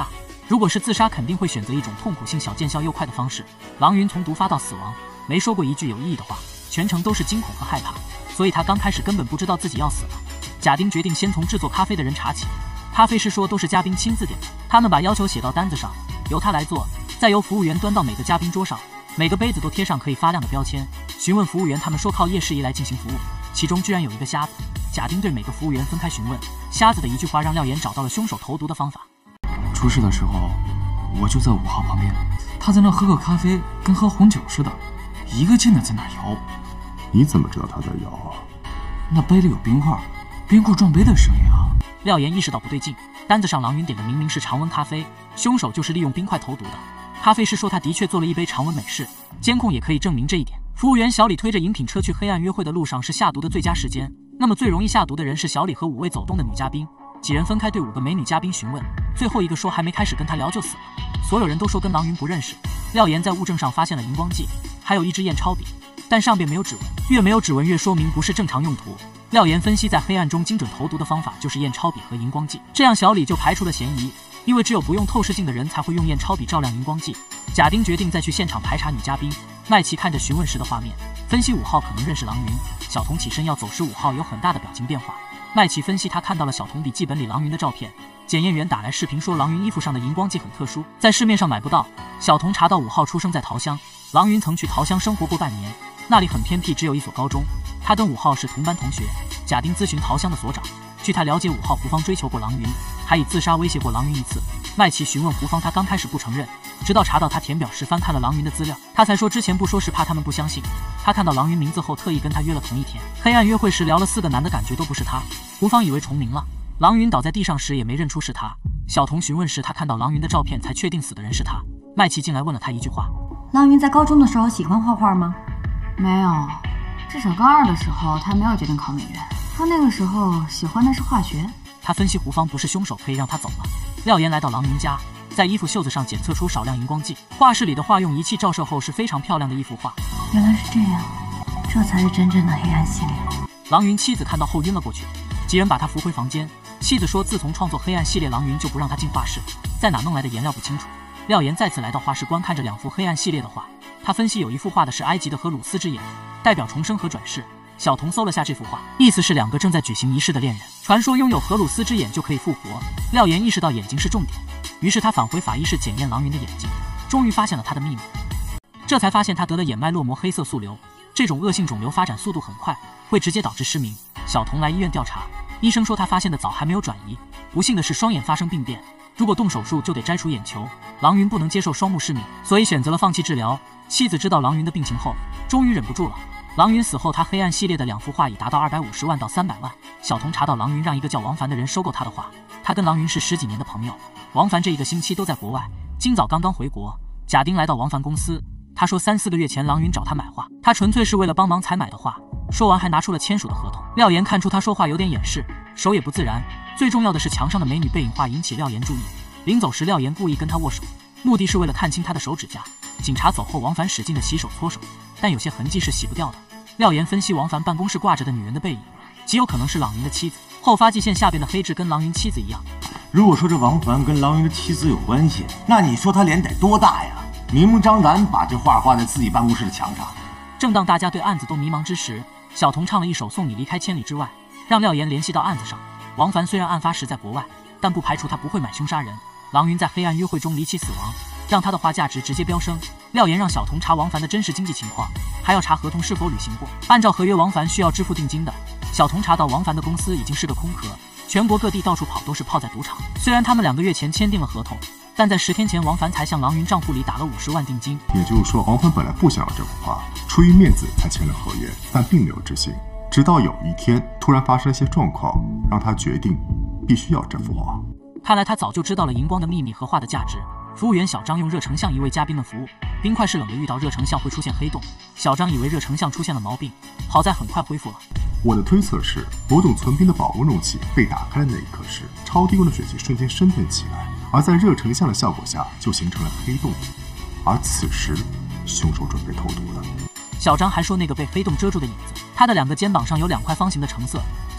如果是自杀，肯定会选择一种痛苦性小、见效又快的方式。郎云从毒发到死亡，没说过一句有意义的话，全程都是惊恐和害怕，所以他刚开始根本不知道自己要死了。贾丁决定先从制作咖啡的人查起，咖啡师说都是嘉宾亲自点的，他们把要求写到单子上，由他来做，再由服务员端到每个嘉宾桌上，每个杯子都贴上可以发亮的标签。询问服务员，他们说靠夜视仪来进行服务，其中居然有一个瞎子。贾丁对每个服务员分开询问，瞎子的一句话让廖岩找到了凶手投毒的方法。 出事的时候，我就在五号旁边，他在那喝个咖啡，跟喝红酒似的，一个劲的在那摇。 你怎么知道他在摇啊？ 那杯里有冰块，冰块撞杯的声音啊！ 廖岩意识到不对劲，单子上郎云点的明明是常温咖啡，凶手就是利用冰块投毒的。咖啡师说他的确做了一杯常温美式，监控也可以证明这一点。服务员小李推着饮品车去黑暗约会的路上是下毒的最佳时间，那么最容易下毒的人是小李和五位走动的女嘉宾。几人分开对五个美女嘉宾询问，最后一个说还没开始跟他聊就死了。所有人都说跟郎云不认识。廖岩在物证上发现了荧光剂，还有一支验钞笔，但上边没有指纹，越没有指纹越说明不是正常用途。廖岩分析，在黑暗中精准投毒的方法就是验钞笔和荧光剂，这样小李就排除了嫌疑，因为只有不用透视镜的人才会用验钞笔照亮荧光剂。贾丁决定再去现场排查女嘉宾。麦琪看着询问时的画面，分析五号可能认识郎云。小童起身要走时，五号有很大的表情变化。麦琪分析，他看到了小童笔记本里郎云的照片。检验员打来视频说，郎云衣服上的荧光剂很特殊，在市面上买不到。小童查到五号出生在桃乡，郎云曾去桃乡生活过半年，那里很偏僻，只有一所高中。他跟五号是同班同学。贾丁咨询桃乡的所长，据他了解，五号胡芳追求过郎云，还以自杀威胁过郎云一次。麦琪询问胡芳，他刚开始不承认，直到查到他填表时翻看了郎云的资料，他才说之前不说是怕他们不相信。他看到郎云名字后，特意跟他约了同一天。黑暗约会时聊了四个男的，感觉都不是他。胡芳以为重名了。郎云倒在地上时也没认出是他。小童询问时，他看到郎云的照片才确定死的人是他。麦琪进来问了他一句话： 郎云在高中的时候喜欢画画吗？ 没有，至少高二的时候他没有决定考美院，他那个时候喜欢的是化学。 他分析胡芳不是凶手，可以让他走了。廖岩来到郎云家，在衣服袖子上检测出少量荧光剂，画室里的画用仪器照射后是非常漂亮的一幅画。 原来是这样，这才是真正的黑暗系列。 郎云妻子看到后晕了过去，几人把他扶回房间。妻子说，自从创作黑暗系列，郎云就不让他进画室，在哪弄来的颜料不清楚。廖岩再次来到画室，观看着两幅黑暗系列的画。他分析，有一幅画的是埃及的荷鲁斯之眼，代表重生和转世。小童搜了下这幅画，意思是两个正在举行仪式的恋人，传说拥有荷鲁斯之眼就可以复活。廖岩意识到眼睛是重点，于是他返回法医室检验郎云的眼睛，终于发现了他的秘密。这才发现他得了眼脉络膜黑色素瘤，这种恶性肿瘤发展速度很快，会直接导致失明。小童来医院调查，医生说他发现的早，还没有转移。不幸的是双眼发生病变，如果动手术就得摘除眼球。郎云不能接受双目失明，所以选择了放弃治疗。妻子知道郎云的病情后，终于忍不住了。郎云死后，他黑暗系列的两幅画已达到二百五十万到三百万。小童查到郎云让一个叫王凡的人收购他的画，他跟郎云是十几年的朋友。王凡这一个星期都在国外，今早刚刚回国。贾丁来到王凡公司，他说三四个月前郎云找他买画，他纯粹是为了帮忙才买的画。说完还拿出了签署的合同。廖岩看出他说话有点掩饰，手也不自然。最重要的是墙上的美女背影画引起廖岩注意。临走时，廖岩故意跟他握手，目的是为了看清他的手指甲。警察走后，王凡使劲的洗手搓手，但有些痕迹是洗不掉的。廖岩分析，王凡办公室挂着的女人的背影，极有可能是郎云的妻子。后发际线下边的黑痣跟郎云妻子一样。 如果说这王凡跟郎云的妻子有关系，那你说他脸得多大呀？明目张胆把这画挂在自己办公室的墙上。 正当大家对案子都迷茫之时，小童唱了一首《送你离开千里之外》，让廖岩联系到案子上。王凡虽然案发时在国外，但不排除他不会买凶杀人。郎云在黑暗约会中离奇死亡，让他的画价值直接飙升。廖岩让小童查王凡的真实经济情况，还要查合同是否履行过。按照合约，王凡需要支付定金的。小童查到王凡的公司已经是个空壳，全国各地到处跑都是泡在赌场。虽然他们两个月前签订了合同，但在十天前王凡才向郎云账户里打了五十万定金。 也就是说，王凡本来不想要这幅画，出于面子才签了合约，但并没有执行。直到有一天突然发生了一些状况，让他决定必须要这幅画。 看来他早就知道了荧光的秘密和画的价值。服务员小张用热成像一为嘉宾们服务，冰块是冷的，遇到热成像会出现黑洞。小张以为热成像出现了毛病，好在很快恢复了。 我的推测是，某种存冰的保温容器被打开的那一刻时，超低温的水汽瞬间升腾起来，而在热成像的效果下就形成了黑洞，而此时凶手准备投毒了。 小张还说，那个被黑洞遮住的影子，他的两个肩膀上有两块方形的橙色，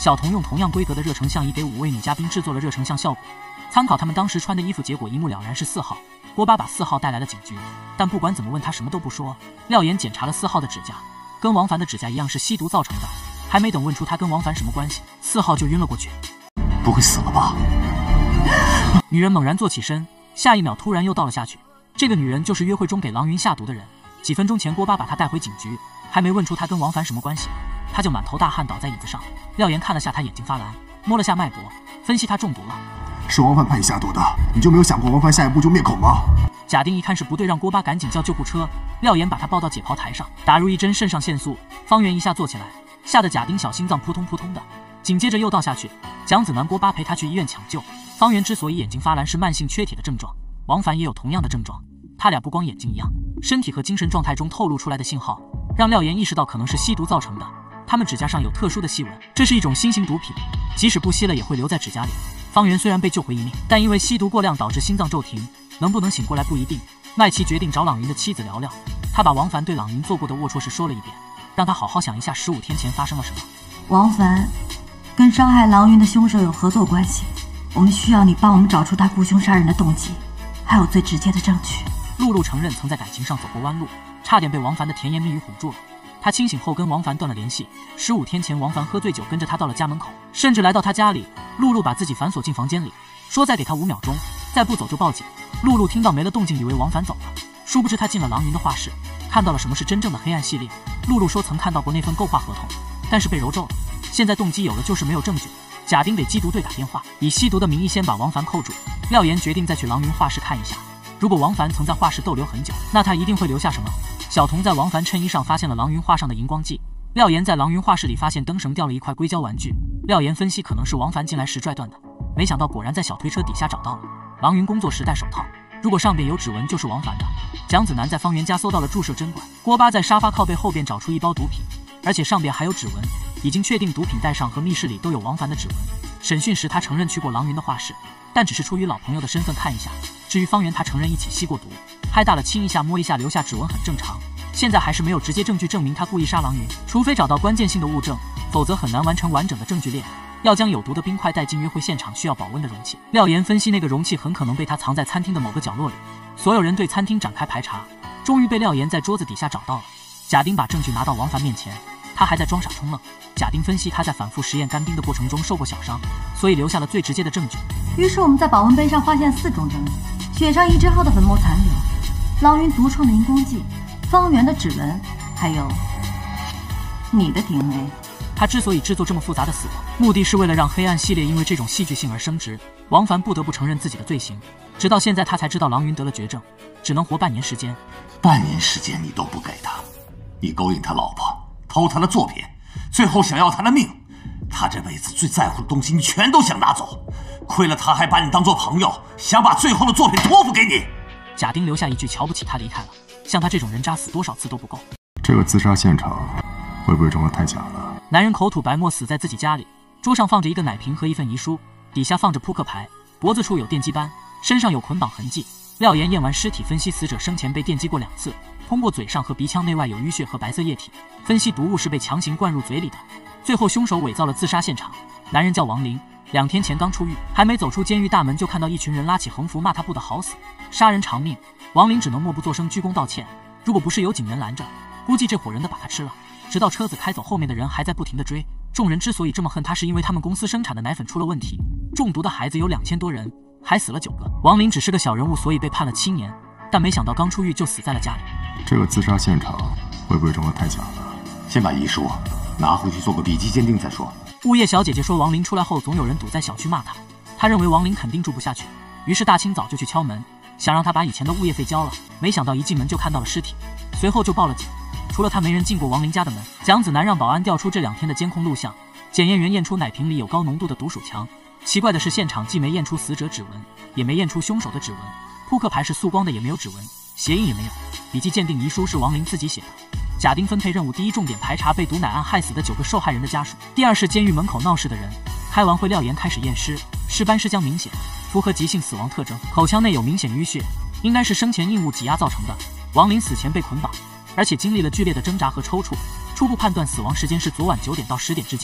小童用同样规格的热成像仪给五位女嘉宾制作了热成像效果，参考他们当时穿的衣服，结果一目了然是四号。锅巴把四号带来了警局，但不管怎么问他什么都不说。廖岩检查了四号的指甲，跟王凡的指甲一样是吸毒造成的，还没等问出他跟王凡什么关系，四号就晕了过去。 不会死了吧？ 女人猛然坐起身，下一秒突然又倒了下去。这个女人就是约会中给郎云下毒的人。几分钟前锅巴把她带回警局，还没问出她跟王凡什么关系，她就满头大汗倒在椅子上。廖岩看了下她眼睛发蓝，摸了下脉搏，分析她中毒了。 是王凡派你下毒的，你就没有想过王凡下一步就灭口吗？ 贾丁一看是不对，让锅巴赶紧叫救护车。廖岩把他抱到解剖台上，打入一针肾上腺素，方圆一下坐起来，吓得贾丁小心脏扑通扑通的，紧接着又倒下去。蒋子楠、锅巴陪他去医院抢救。方圆之所以眼睛发蓝是慢性缺铁的症状，王凡也有同样的症状。他俩不光眼睛一样，身体和精神状态中透露出来的信号，让廖岩意识到可能是吸毒造成的。他们指甲上有特殊的细纹，这是一种新型毒品，即使不吸了也会留在指甲里。方圆虽然被救回一命，但因为吸毒过量导致心脏骤停，能不能醒过来不一定。麦琪决定找朗云的妻子聊聊，他把王凡对朗云做过的龌龊事说了一遍，让他好好想一下十五天前发生了什么。 王凡跟伤害郎云的凶手有合作关系，我们需要你帮我们找出他雇凶杀人的动机，还有最直接的证据。 露露承认曾在感情上走过弯路，差点被王凡的甜言蜜语唬住了。他清醒后跟王凡断了联系。十五天前，王凡喝醉酒跟着他到了家门口，甚至来到他家里。露露把自己反锁进房间里，说再给他五秒钟，再不走就报警。露露听到没了动静，以为王凡走了，殊不知他进了郎云的画室，看到了什么是真正的黑暗系列。露露说曾看到过那份购画合同，但是被揉皱了。现在动机有了，就是没有证据。贾丁给缉毒队打电话，以吸毒的名义先把王凡扣住。廖岩决定再去郎云画室看一下，如果王凡曾在画室逗留很久，那他一定会留下什么。小童在王凡衬衣上发现了郎云画上的荧光剂。廖岩在郎云画室里发现灯绳掉了一块硅胶玩具，廖岩分析可能是王凡进来时拽断的，没想到果然在小推车底下找到了。郎云工作时戴手套，如果上边有指纹就是王凡的。蒋子楠在方圆家搜到了注射针管，锅巴在沙发靠背后边找出一包毒品，而且上边还有指纹，已经确定毒品袋上和密室里都有王凡的指纹。审讯时他承认去过郎云的画室，但只是出于老朋友的身份看一下。至于方圆，他承认一起吸过毒，拍大了亲一下摸一下留下指纹很正常。现在还是没有直接证据证明他故意杀郎云，除非找到关键性的物证，否则很难完成完整的证据链。要将有毒的冰块带进约会现场，需要保温的容器。廖岩分析那个容器很可能被他藏在餐厅的某个角落里。所有人对餐厅展开排查，终于被廖岩在桌子底下找到了。贾丁把证据拿到王凡面前，他还在装傻充愣。贾丁分析他在反复实验干冰的过程中受过小伤，所以留下了最直接的证据。 于是我们在保温杯上发现四种证据：血上一之后的粉末残留，郎云独创的荧光剂，方圆的指纹，还有你的 D N A。 他之所以制作这么复杂的死亡，目的是为了让黑暗系列因为这种戏剧性而升值。王凡不得不承认自己的罪行，直到现在他才知道郎云得了绝症，只能活半年时间。 半年时间你都不给他，你勾引他老婆，偷他的作品，最后想要他的命。他这辈子最在乎的东西你全都想拿走，亏了他还把你当做朋友，想把最后的作品托付给你。 贾丁留下一句瞧不起他离开了，像他这种人渣死多少次都不够。 这个自杀现场会不会装得太假了？ 男人口吐白沫死在自己家里，桌上放着一个奶瓶和一份遗书，底下放着扑克牌，脖子处有电击斑，身上有捆绑痕迹。廖岩验完尸体，分析死者生前被电击过两次，通过嘴上和鼻腔内外有淤血和白色液体，分析毒物是被强行灌入嘴里的。最后凶手伪造了自杀现场。男人叫王林，两天前刚出狱，还没走出监狱大门就看到一群人拉起横幅骂他不得好死，杀人偿命。王林只能默不作声鞠躬道歉，如果不是有警员拦着，估计这伙人的把他吃了。直到车子开走，后面的人还在不停地追。众人之所以这么恨他，是因为他们公司生产的奶粉出了问题，中毒的孩子有两千多人，还死了九个。王林只是个小人物，所以被判了七年，但没想到刚出狱就死在了家里。 这个自杀现场会不会装得太假了？ 先把遗书拿回去做个笔迹鉴定再说。 物业小姐姐说，王林出来后总有人堵在小区骂他，她认为王林肯定住不下去，于是大清早就去敲门，想让他把以前的物业费交了。没想到一进门就看到了尸体，随后就报了警。除了他，没人进过王林家的门。蒋子楠让保安调出这两天的监控录像，检验员验出奶瓶里有高浓度的毒鼠强。奇怪的是，现场既没验出死者指纹，也没验出凶手的指纹，扑克牌是素光的，也没有指纹，鞋印也没有。笔迹鉴定遗书是王林自己写的。贾丁分配任务：第一，重点排查被毒奶案害死的九个受害人的家属；第二是监狱门口闹事的人。开完会，廖岩开始验尸，尸斑尸僵明显，符合急性死亡特征，口腔内有明显淤血，应该是生前硬物挤压造成的。王林死前被捆绑，而且经历了剧烈的挣扎和抽搐，初步判断死亡时间是昨晚九点到十点之间。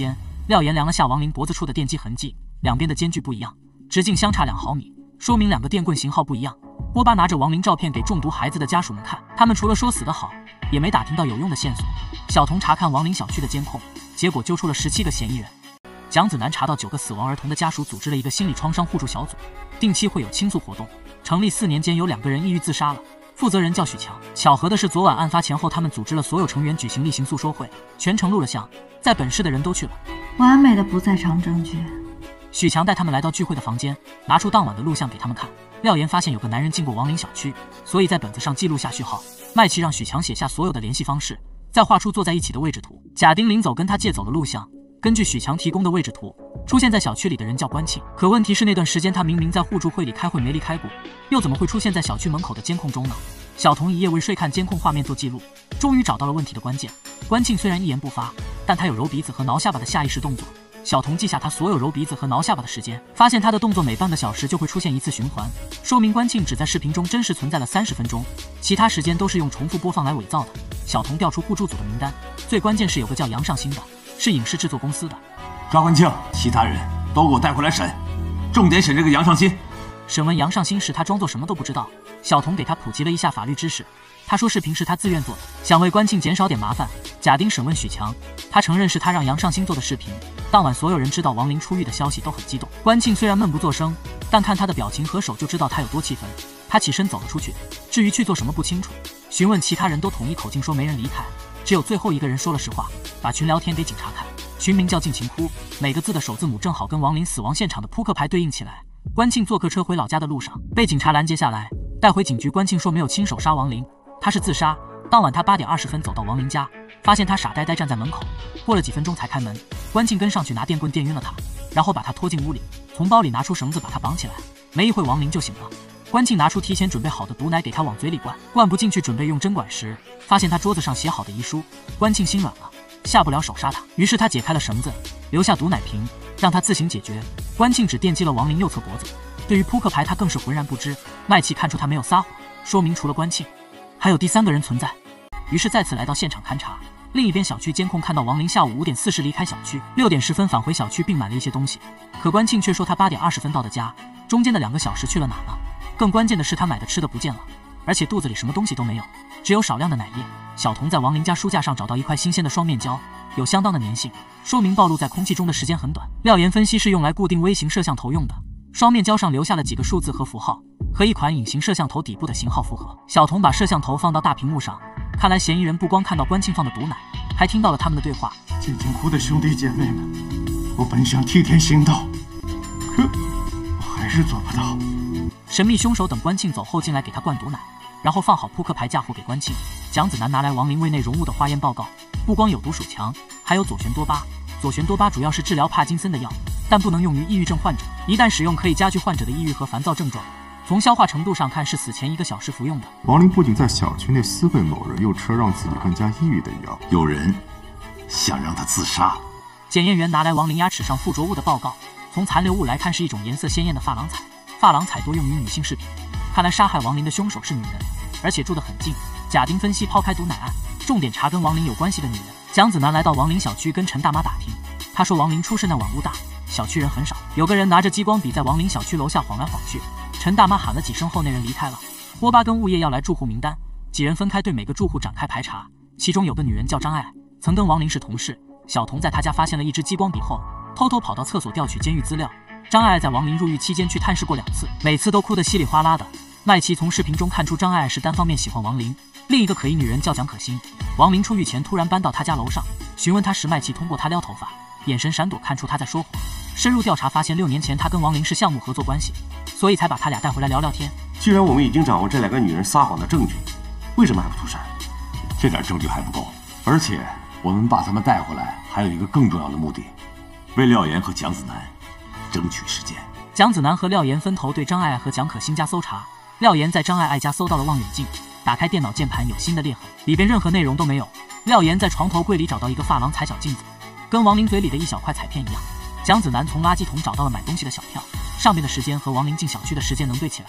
廖岩量了下王林脖子处的电击痕迹，两边的间距不一样，直径相差两毫米，说明两个电棍型号不一样。波巴拿着王林照片给中毒孩子的家属们看，他们除了说死得好，也没打听到有用的线索。小童查看王林小区的监控，结果揪出了十七个嫌疑人。蒋子南查到九个死亡儿童的家属组织了一个心理创伤互助小组，定期会有倾诉活动。成立四年间有两个人抑郁自杀了，负责人叫许强。巧合的是，昨晚案发前后，他们组织了所有成员举行例行诉说会，全程录了像，在本市的人都去了。 完美的不在场证据。 许强带他们来到聚会的房间，拿出当晚的录像给他们看。廖岩发现有个男人进过王林小区，所以在本子上记录下序号。麦琪让许强写下所有的联系方式，再画出坐在一起的位置图。贾丁临走跟他借走了录像。根据许强提供的位置图，出现在小区里的人叫关庆。可问题是那段时间他明明在互助会里开会没离开过，又怎么会出现在小区门口的监控中呢？小童一夜未睡，看监控画面做记录，终于找到了问题的关键。关庆虽然一言不发，但他有揉鼻子和挠下巴的下意识动作。小童记下他所有揉鼻子和挠下巴的时间，发现他的动作每半个小时就会出现一次循环，说明关庆只在视频中真实存在了三十分钟，其他时间都是用重复播放来伪造的。小童调出互助组的名单，最关键是有个叫杨尚新的，是影视制作公司的。 抓关庆，其他人都给我带回来审，重点审这个杨尚新。 审问杨尚新时，他装作什么都不知道。小童给他普及了一下法律知识，他说视频是他自愿做的，想为关庆减少点麻烦。贾丁审问许强，他承认是他让杨尚新做的视频。当晚所有人知道王林出狱的消息都很激动，关庆虽然闷不作声，但看他的表情和手就知道他有多气愤。他起身走了出去，至于去做什么不清楚。询问其他人都统一口径说没人离开，只有最后一个人说了实话，把群聊天给警察看。群名叫尽情哭，每个字的首字母正好跟王林死亡现场的扑克牌对应起来。关庆坐客车回老家的路上被警察拦截下来，带回警局。关庆说没有亲手杀王林，他是自杀。当晚他八点二十分走到王林家，发现他傻呆呆站在门口，过了几分钟才开门。关庆跟上去拿电棍电晕了他，然后把他拖进屋里，从包里拿出绳子把他绑起来。没一会王林就醒了。关庆拿出提前准备好的毒奶给他往嘴里灌，灌不进去准备用针管时，发现他桌子上写好的遗书。关庆心软了，下不了手杀他，于是他解开了绳子，留下毒奶瓶，让他自行解决。关庆只电击了王林右侧脖子，对于扑克牌他更是浑然不知。麦琪看出他没有撒谎，说明除了关庆，还有第三个人存在，于是再次来到现场勘查。另一边小区监控看到王林下午五点四十离开小区，六点十分返回小区并买了一些东西，可关庆却说他八点二十分到的家，中间的两个小时去了哪了？更关键的是他买的吃的不见了，而且肚子里什么东西都没有，只有少量的奶液。小童在王林家书架上找到一块新鲜的双面胶，有相当的粘性，说明暴露在空气中的时间很短。廖岩分析是用来固定微型摄像头用的，双面胶上留下了几个数字和符号，和一款隐形摄像头底部的型号符合。小童把摄像头放到大屏幕上，看来嫌疑人不光看到关庆放的毒奶，还听到了他们的对话。 尽情哭的兄弟姐妹们，我本想替天行道，可我还是做不到。 神秘凶手等关庆走后进来给他灌毒奶，然后放好扑克牌嫁祸给关庆。蒋子南拿来王林胃内溶物的化验报告，不光有毒鼠强，还有左旋多巴。左旋多巴主要是治疗帕金森的药，但不能用于抑郁症患者，一旦使用可以加剧患者的抑郁和烦躁症状。从消化程度上看是死前一个小时服用的。 王林不仅在小区内私喂某人，又吃了让自己更加抑郁的药。 有人想让他自杀。 检验员拿来王林牙齿上附着物的报告，从残留物来看是一种颜色鲜艳的珐琅彩，珐琅彩多用于女性饰品，看来杀害王林的凶手是女人，而且住得很近。贾丁分析抛开毒奶案，重点查跟王林有关系的女人。蒋子南来到王林小区跟陈大妈打听，她说王林出事那晚雾大，小区人很少，有个人拿着激光笔在王林小区楼下晃来晃去。陈大妈喊了几声后，那人离开了。波巴跟物业要来住户名单，几人分开对每个住户展开排查，其中有个女人叫张爱爱，曾跟王林是同事。小童在她家发现了一支激光笔后，偷偷跑到厕所调取监狱资料。张爱爱在王林入狱期间去探视过两次，每次都哭得稀里哗啦的。麦琪从视频中看出张爱爱是单方面喜欢王林，另一个可疑女人叫蒋可欣。王林出狱前突然搬到她家楼上，询问她时，麦琪通过她撩头发，眼神闪躲，看出她在说谎。深入调查发现，六年前她跟王林是项目合作关系，所以才把他俩带回来聊聊天。 既然我们已经掌握这两个女人撒谎的证据，为什么还不出事？ 这点证据还不够，而且我们把他们带回来还有一个更重要的目的，为廖岩和蒋子南争取时间。 蒋子南和廖岩分头对张爱爱和蒋可欣家搜查。廖岩在张爱爱家搜到了望远镜，打开电脑键盘有新的裂痕，里边任何内容都没有。廖岩在床头柜里找到一个珐琅彩小镜子，跟王林嘴里的一小块彩片一样。蒋子南从垃圾桶找到了买东西的小票，上面的时间和王林进小区的时间能对起来，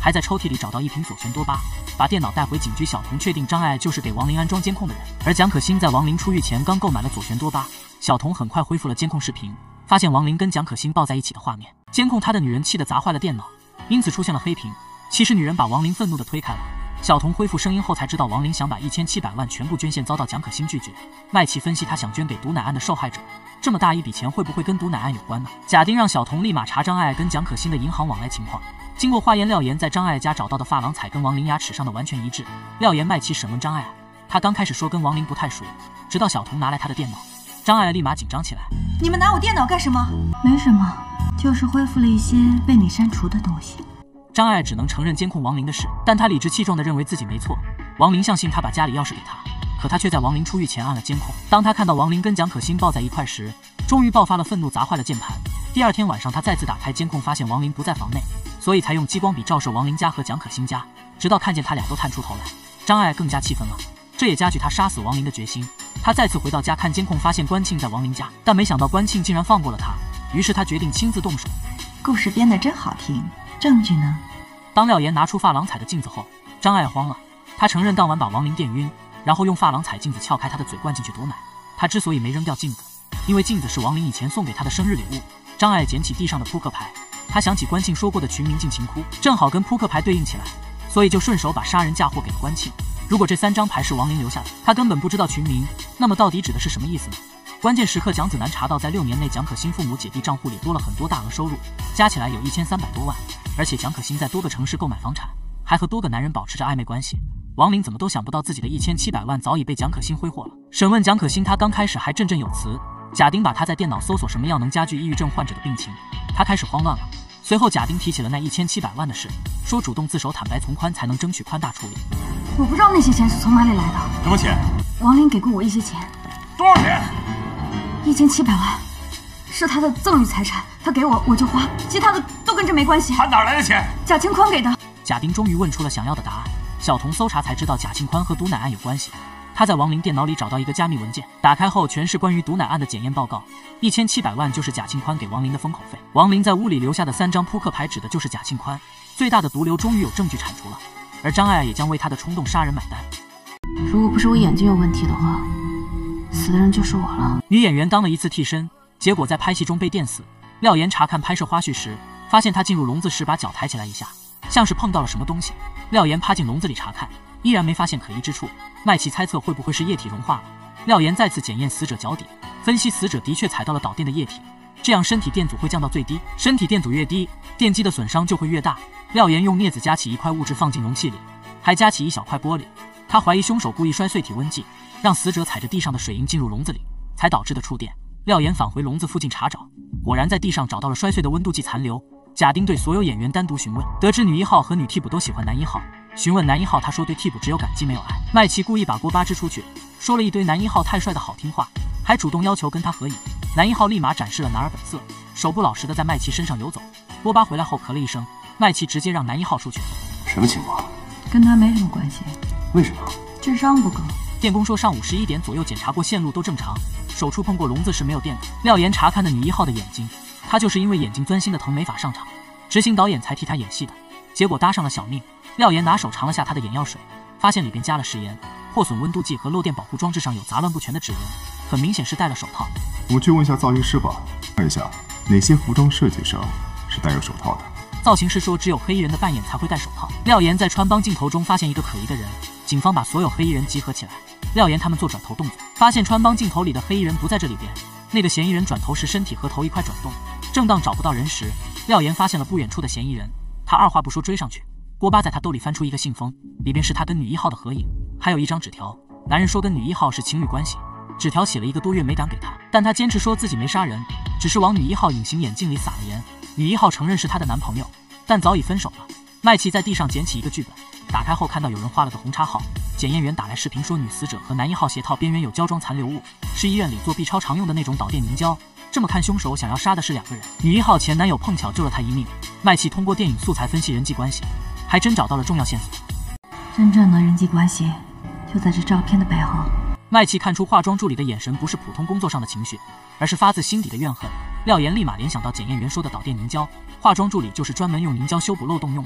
还在抽屉里找到一瓶左旋多巴，把电脑带回警局。小童确定张爱就是给王林安装监控的人，而蒋可心在王林出狱前刚购买了左旋多巴。小童很快恢复了监控视频，发现王林跟蒋可心抱在一起的画面。监控他的女人气得砸坏了电脑，因此出现了黑屏。其实女人把王林愤怒地推开了。小童恢复声音后才知道，王林想把一千七百万全部捐献，遭到蒋可心拒绝。麦琪分析他想捐给毒奶案的受害者，这么大一笔钱会不会跟毒奶案有关呢？贾丁让小童立马查张爱跟蒋可心的银行往来情况。经过化验，廖岩在张爱家找到的珐琅彩跟王林牙齿上的完全一致。廖岩麦琪审问张爱，他刚开始说跟王林不太熟，直到小童拿来他的电脑，张爱丽马紧张起来。 你们拿我电脑干什么？ 没什么，就是恢复了一些被你删除的东西。 张爱只能承认监控王林的事，但他理直气壮地认为自己没错。王林相信他把家里钥匙给他，可他却在王林出狱前按了监控。当他看到王林跟蒋可心抱在一块时，终于爆发了愤怒，砸坏了键盘。第二天晚上，他再次打开监控，发现王林不在房内，所以才用激光笔照射王林家和蒋可心家，直到看见他俩都探出头来。张爱更加气愤了，这也加剧他杀死王林的决心。他再次回到家看监控，发现关庆在王林家，但没想到关庆竟然放过了他，于是他决定亲自动手。 故事编得真好听，证据呢？ 当廖岩拿出珐琅彩的镜子后，张爱慌了。他承认当晚把王林电晕，然后用珐琅彩镜子撬开他的嘴，灌进去毒奶。他之所以没扔掉镜子，因为镜子是王林以前送给他的生日礼物。张爱捡起地上的扑克牌，他想起关庆说过的群明尽情哭，正好跟扑克牌对应起来，所以就顺手把杀人嫁祸给了关庆。如果这三张牌是王林留下的，他根本不知道群明，那么到底指的是什么意思呢？关键时刻，蒋子南查到在六年内蒋可心父母姐弟账户里多了很多大额收入，加起来有一千三百多万，而且蒋可心在多个城市购买房产，还和多个男人保持着暧昧关系。王林怎么都想不到自己的一千七百万早已被蒋可心挥霍了。审问蒋可心，他刚开始还振振有词。贾丁把他在电脑搜索什么药能加剧抑郁症患者的病情，他开始慌乱了。随后贾丁提起了那一千七百万的事，说主动自首坦白从宽才能争取宽大处理。 我不知道那些钱是从哪里来的。 什么钱？ 王林给过我一些钱。 多少钱？ 一千七百万，是他的赠与财产，他给我我就花，其他的都跟这没关系。 他哪来的钱？ 贾庆宽给的。 贾丁终于问出了想要的答案。小童搜查才知道贾庆宽和毒奶案有关系。他在王林电脑里找到一个加密文件，打开后全是关于毒奶案的检验报告。一千七百万就是贾庆宽给王林的封口费。王林在屋里留下的三张扑克牌指的就是贾庆宽。最大的毒瘤终于有证据铲除了，而张爱也将为他的冲动杀人买单。 如果不是我眼睛有问题的话，死的人就是我了。 女演员当了一次替身，结果在拍戏中被电死。廖岩查看拍摄花絮时，发现她进入笼子时把脚抬起来一下，像是碰到了什么东西。廖岩趴进笼子里查看，依然没发现可疑之处。麦琪猜测会不会是液体融化了。廖岩再次检验死者脚底，分析死者的确踩到了导电的液体，这样身体电阻会降到最低，身体电阻越低，电机的损伤就会越大。廖岩用镊子夹起一块物质放进容器里，还夹起一小块玻璃。他怀疑凶手故意摔碎体温计，让死者踩着地上的水银进入笼子里，才导致的触电。廖岩返回笼子附近查找，果然在地上找到了摔碎的温度计残留。贾丁对所有演员单独询问，得知女一号和女替补都喜欢男一号。询问男一号，他说对替补只有感激没有爱。麦琪故意把锅巴支出去，说了一堆男一号太帅的好听话，还主动要求跟他合影。男一号立马展示了男儿本色，手不老实的在麦琪身上游走。锅巴回来后咳了一声，麦琪直接让男一号出去。 什么情况？ 跟他没什么关系。 为什么？ 智商不够。 电工说上午十一点左右检查过线路都正常，手触碰过笼子是没有电的。廖岩查看的女一号的眼睛，他就是因为眼睛钻心的疼没法上场，执行导演才替他演戏的，结果搭上了小命。廖岩拿手尝了下他的眼药水，发现里边加了食盐，破损温度计和漏电保护装置上有杂乱不全的指纹，很明显是戴了手套。 我们去问一下造型师吧，看一下哪些服装设计上是戴有手套的。 造型师说只有黑衣人的扮演才会戴手套。廖岩在穿帮镜头中发现一个可疑的人，警方把所有黑衣人集合起来。廖岩他们做转头动作，发现穿帮镜头里的黑衣人不在这里边。那个嫌疑人转头时身体和头一块转动，正当找不到人时，廖岩发现了不远处的嫌疑人，他二话不说追上去。锅巴在他兜里翻出一个信封，里边是他跟女一号的合影，还有一张纸条。男人说跟女一号是情侣关系，纸条写了一个多月没敢给他，但他坚持说自己没杀人，只是往女一号隐形眼镜里撒了盐。女一号承认是他的男朋友，但早已分手了。麦琪在地上捡起一个剧本，打开后看到有人画了个红叉号。检验员打来视频说女死者和男一号鞋套边缘有胶装残留物，是医院里做 B 超常用的那种导电凝胶。这么看，凶手想要杀的是两个人。女一号前男友碰巧救了她一命。麦琪通过电影素材分析人际关系，还真找到了重要线索。 真正的人际关系就在这照片的背后。 麦琪看出化妆助理的眼神不是普通工作上的情绪，而是发自心底的怨恨。廖岩立马联想到检验员说的导电凝胶，化妆助理就是专门用凝胶修补漏洞用的。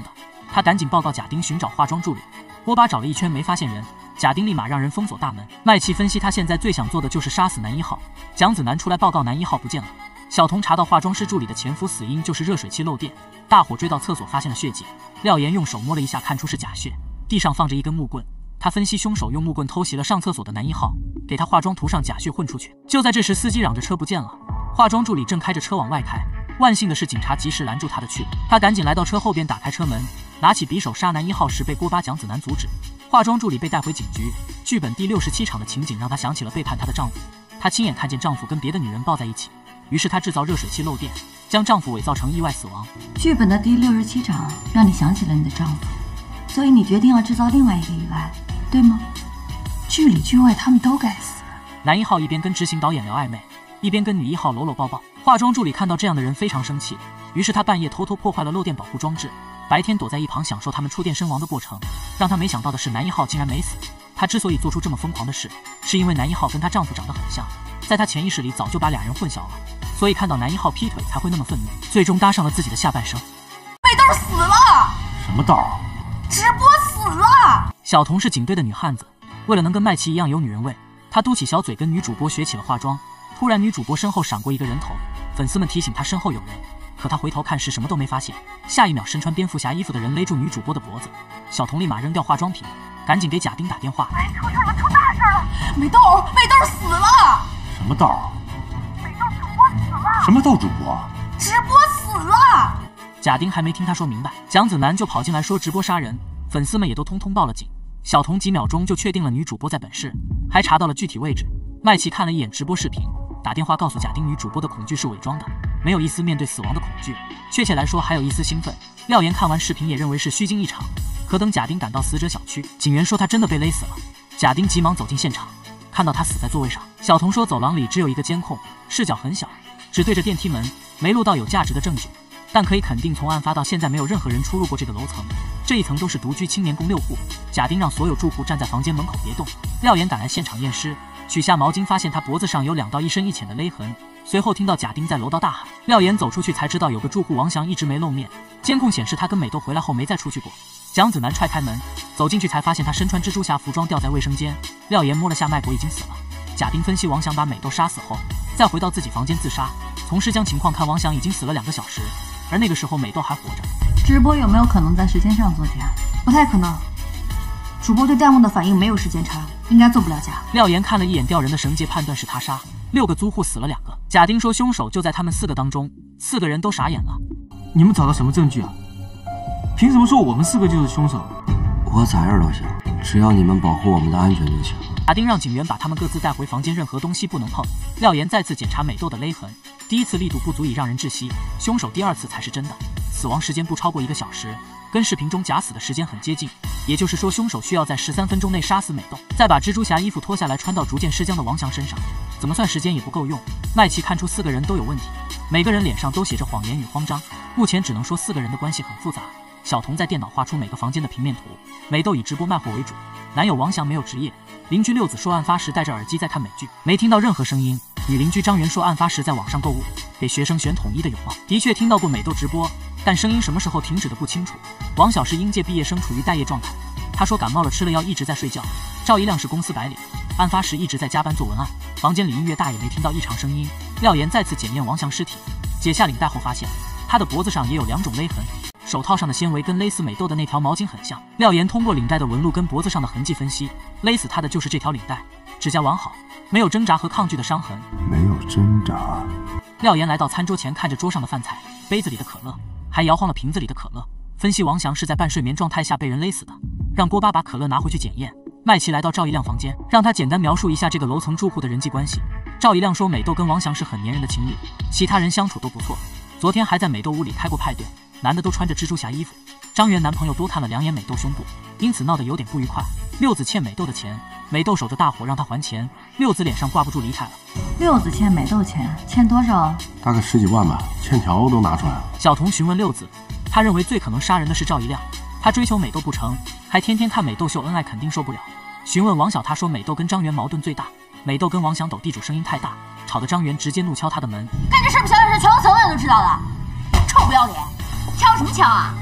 他赶紧报告贾丁寻找化妆助理。波巴找了一圈没发现人，贾丁立马让人封锁大门。麦琪分析他现在最想做的就是杀死男一号。蒋子楠出来报告男一号不见了。小童查到化妆师助理的潜伏死因就是热水器漏电，大伙追到厕所发现了血迹。廖岩用手摸了一下，看出是假血，地上放着一根木棍。他分析凶手用木棍偷袭了上厕所的男一号，给他化妆涂上假血混出去。就在这时，司机嚷着车不见了，化妆助理正开着车往外开。万幸的是，警察及时拦住他的去路。他赶紧来到车后边，打开车门，拿起匕首杀男一号时被锅巴蒋子楠阻止。化妆助理被带回警局。剧本第六十七场的情景让他想起了背叛他的丈夫，她亲眼看见丈夫跟别的女人抱在一起，于是她制造热水器漏电，将丈夫伪造成意外死亡。 剧本的第六十七场让你想起了你的丈夫，所以你决定要制造另外一个意外，对吗？ 剧里剧外他们都该死。 男一号一边跟执行导演聊暧昧，一边跟女一号搂搂抱抱。化妆助理看到这样的人非常生气，于是他半夜偷偷破坏了漏电保护装置，白天躲在一旁享受他们触电身亡的过程。让他没想到的是，男一号竟然没死。他之所以做出这么疯狂的事，是因为男一号跟她丈夫长得很像，在他潜意识里早就把俩人混淆了，所以看到男一号劈腿才会那么愤怒，最终搭上了自己的下半生。 麦豆死了！ 什么豆？ 直播死了！ 小童是警队的女汉子，为了能跟麦琪一样有女人味，她嘟起小嘴跟女主播学起了化妆。突然女主播身后闪过一个人头，粉丝们提醒她身后有人，可她回头看时什么都没发现。下一秒，身穿蝙蝠侠衣服的人勒住女主播的脖子，小童立马扔掉化妆品，赶紧给贾丁打电话。 哎，出事了，出大事了！美豆，美豆死了！ 什么豆？ 美豆主播死了！ 什么豆主播？ 直播死了！ 贾丁还没听他说明白，蒋子楠就跑进来说直播杀人，粉丝们也都通通报了警。小童几秒钟就确定了女主播在本市，还查到了具体位置。麦琪看了一眼直播视频，打电话告诉贾丁，女主播的恐惧是伪装的，没有一丝面对死亡的恐惧，确切来说还有一丝兴奋。廖岩看完视频也认为是虚惊一场，可等贾丁赶到死者小区，警员说他真的被勒死了。贾丁急忙走进现场，看到他死在座位上。小童说走廊里只有一个监控，视角很小，只对着电梯门，没录到有价值的证据，但可以肯定从案发到现在没有任何人出入过这个楼层，这一层都是独居青年共六户。贾丁让所有住户站在房间门口别动。廖岩赶来现场验尸，取下毛巾，发现他脖子上有两道一深一浅的勒痕。随后听到贾丁在楼道大喊，廖岩走出去才知道有个住户王翔一直没露面，监控显示他跟美豆回来后没再出去过。蒋子楠踹开门走进去才发现他身穿蜘蛛侠服装吊在卫生间，廖岩摸了下脉搏已经死了。贾丁分析王翔把美豆杀死后再回到自己房间自杀，从尸僵情况看王翔已经死了两个小时，而那个时候美豆还活着。 直播有没有可能在时间上作假？ 不太可能，主播对弹幕的反应没有时间差，应该做不了假。 廖岩看了一眼吊人的绳结，判断是他杀，六个租户死了两个。贾丁说凶手就在他们四个当中，四个人都傻眼了。 你们找到什么证据啊？凭什么说我们四个就是凶手？ 我在这儿都行，只要你们保护我们的安全就行。 贾丁让警员把他们各自带回房间，任何东西不能碰。廖岩再次检查美豆的勒痕，第一次力度不足以让人窒息，凶手第二次才是真的，死亡时间不超过一个小时，跟视频中假死的时间很接近，也就是说凶手需要在十三分钟内杀死美豆，再把蜘蛛侠衣服脱下来穿到逐渐尸僵的王翔身上，怎么算时间也不够用。麦琪看出四个人都有问题，每个人脸上都写着谎言与慌张，目前只能说四个人的关系很复杂。小童在电脑画出每个房间的平面图，美豆以直播卖货为主，男友王翔没有职业。邻居六子说案发时戴着耳机在看美剧，没听到任何声音。女邻居张元说案发时在网上购物，给学生选统一的泳帽，的确听到过美豆直播，但声音什么时候停止的不清楚。王晓是应届毕业生，处于待业状态，他说感冒了吃了药一直在睡觉。赵一亮是公司白领，案发时一直在加班做文案，房间里音乐大也没听到异常声音。廖岩再次检验王翔尸体，解下领带后发现他的脖子上也有两种勒痕，手套上的纤维跟勒死美豆的那条毛巾很像。廖岩通过领带的纹路跟脖子上的痕迹分析，勒死他的就是这条领带，指甲完好，没有挣扎和抗拒的伤痕。 没有挣扎。 廖岩来到餐桌前，看着桌上的饭菜，杯子里的可乐，还摇晃了瓶子里的可乐，分析王翔是在半睡眠状态下被人勒死的，让锅巴把可乐拿回去检验。麦琪来到赵一亮房间，让他简单描述一下这个楼层住户的人际关系。赵一亮说美豆跟王翔是很粘人的情侣，其他人相处都不错，昨天还在美豆屋里开过派对，男的都穿着蜘蛛侠衣服。张元男朋友多看了两眼美豆胸部，因此闹得有点不愉快。六子欠美豆的钱，美豆守着大火让他还钱，六子脸上挂不住离开了。 六子欠美豆钱，欠多少？ 大概十几万吧，欠条都拿出来了。 小童询问六子，他认为最可能杀人的是赵一亮，他追求美豆不成，还天天看美豆秀恩爱，肯定受不了。询问王晓，他说美豆跟张元矛盾最大，美豆跟王翔斗地主声音太大，吵得张元直接怒敲他的门。 干这事不小点事，全国所有人都知道了，臭不要脸！敲什么敲啊？不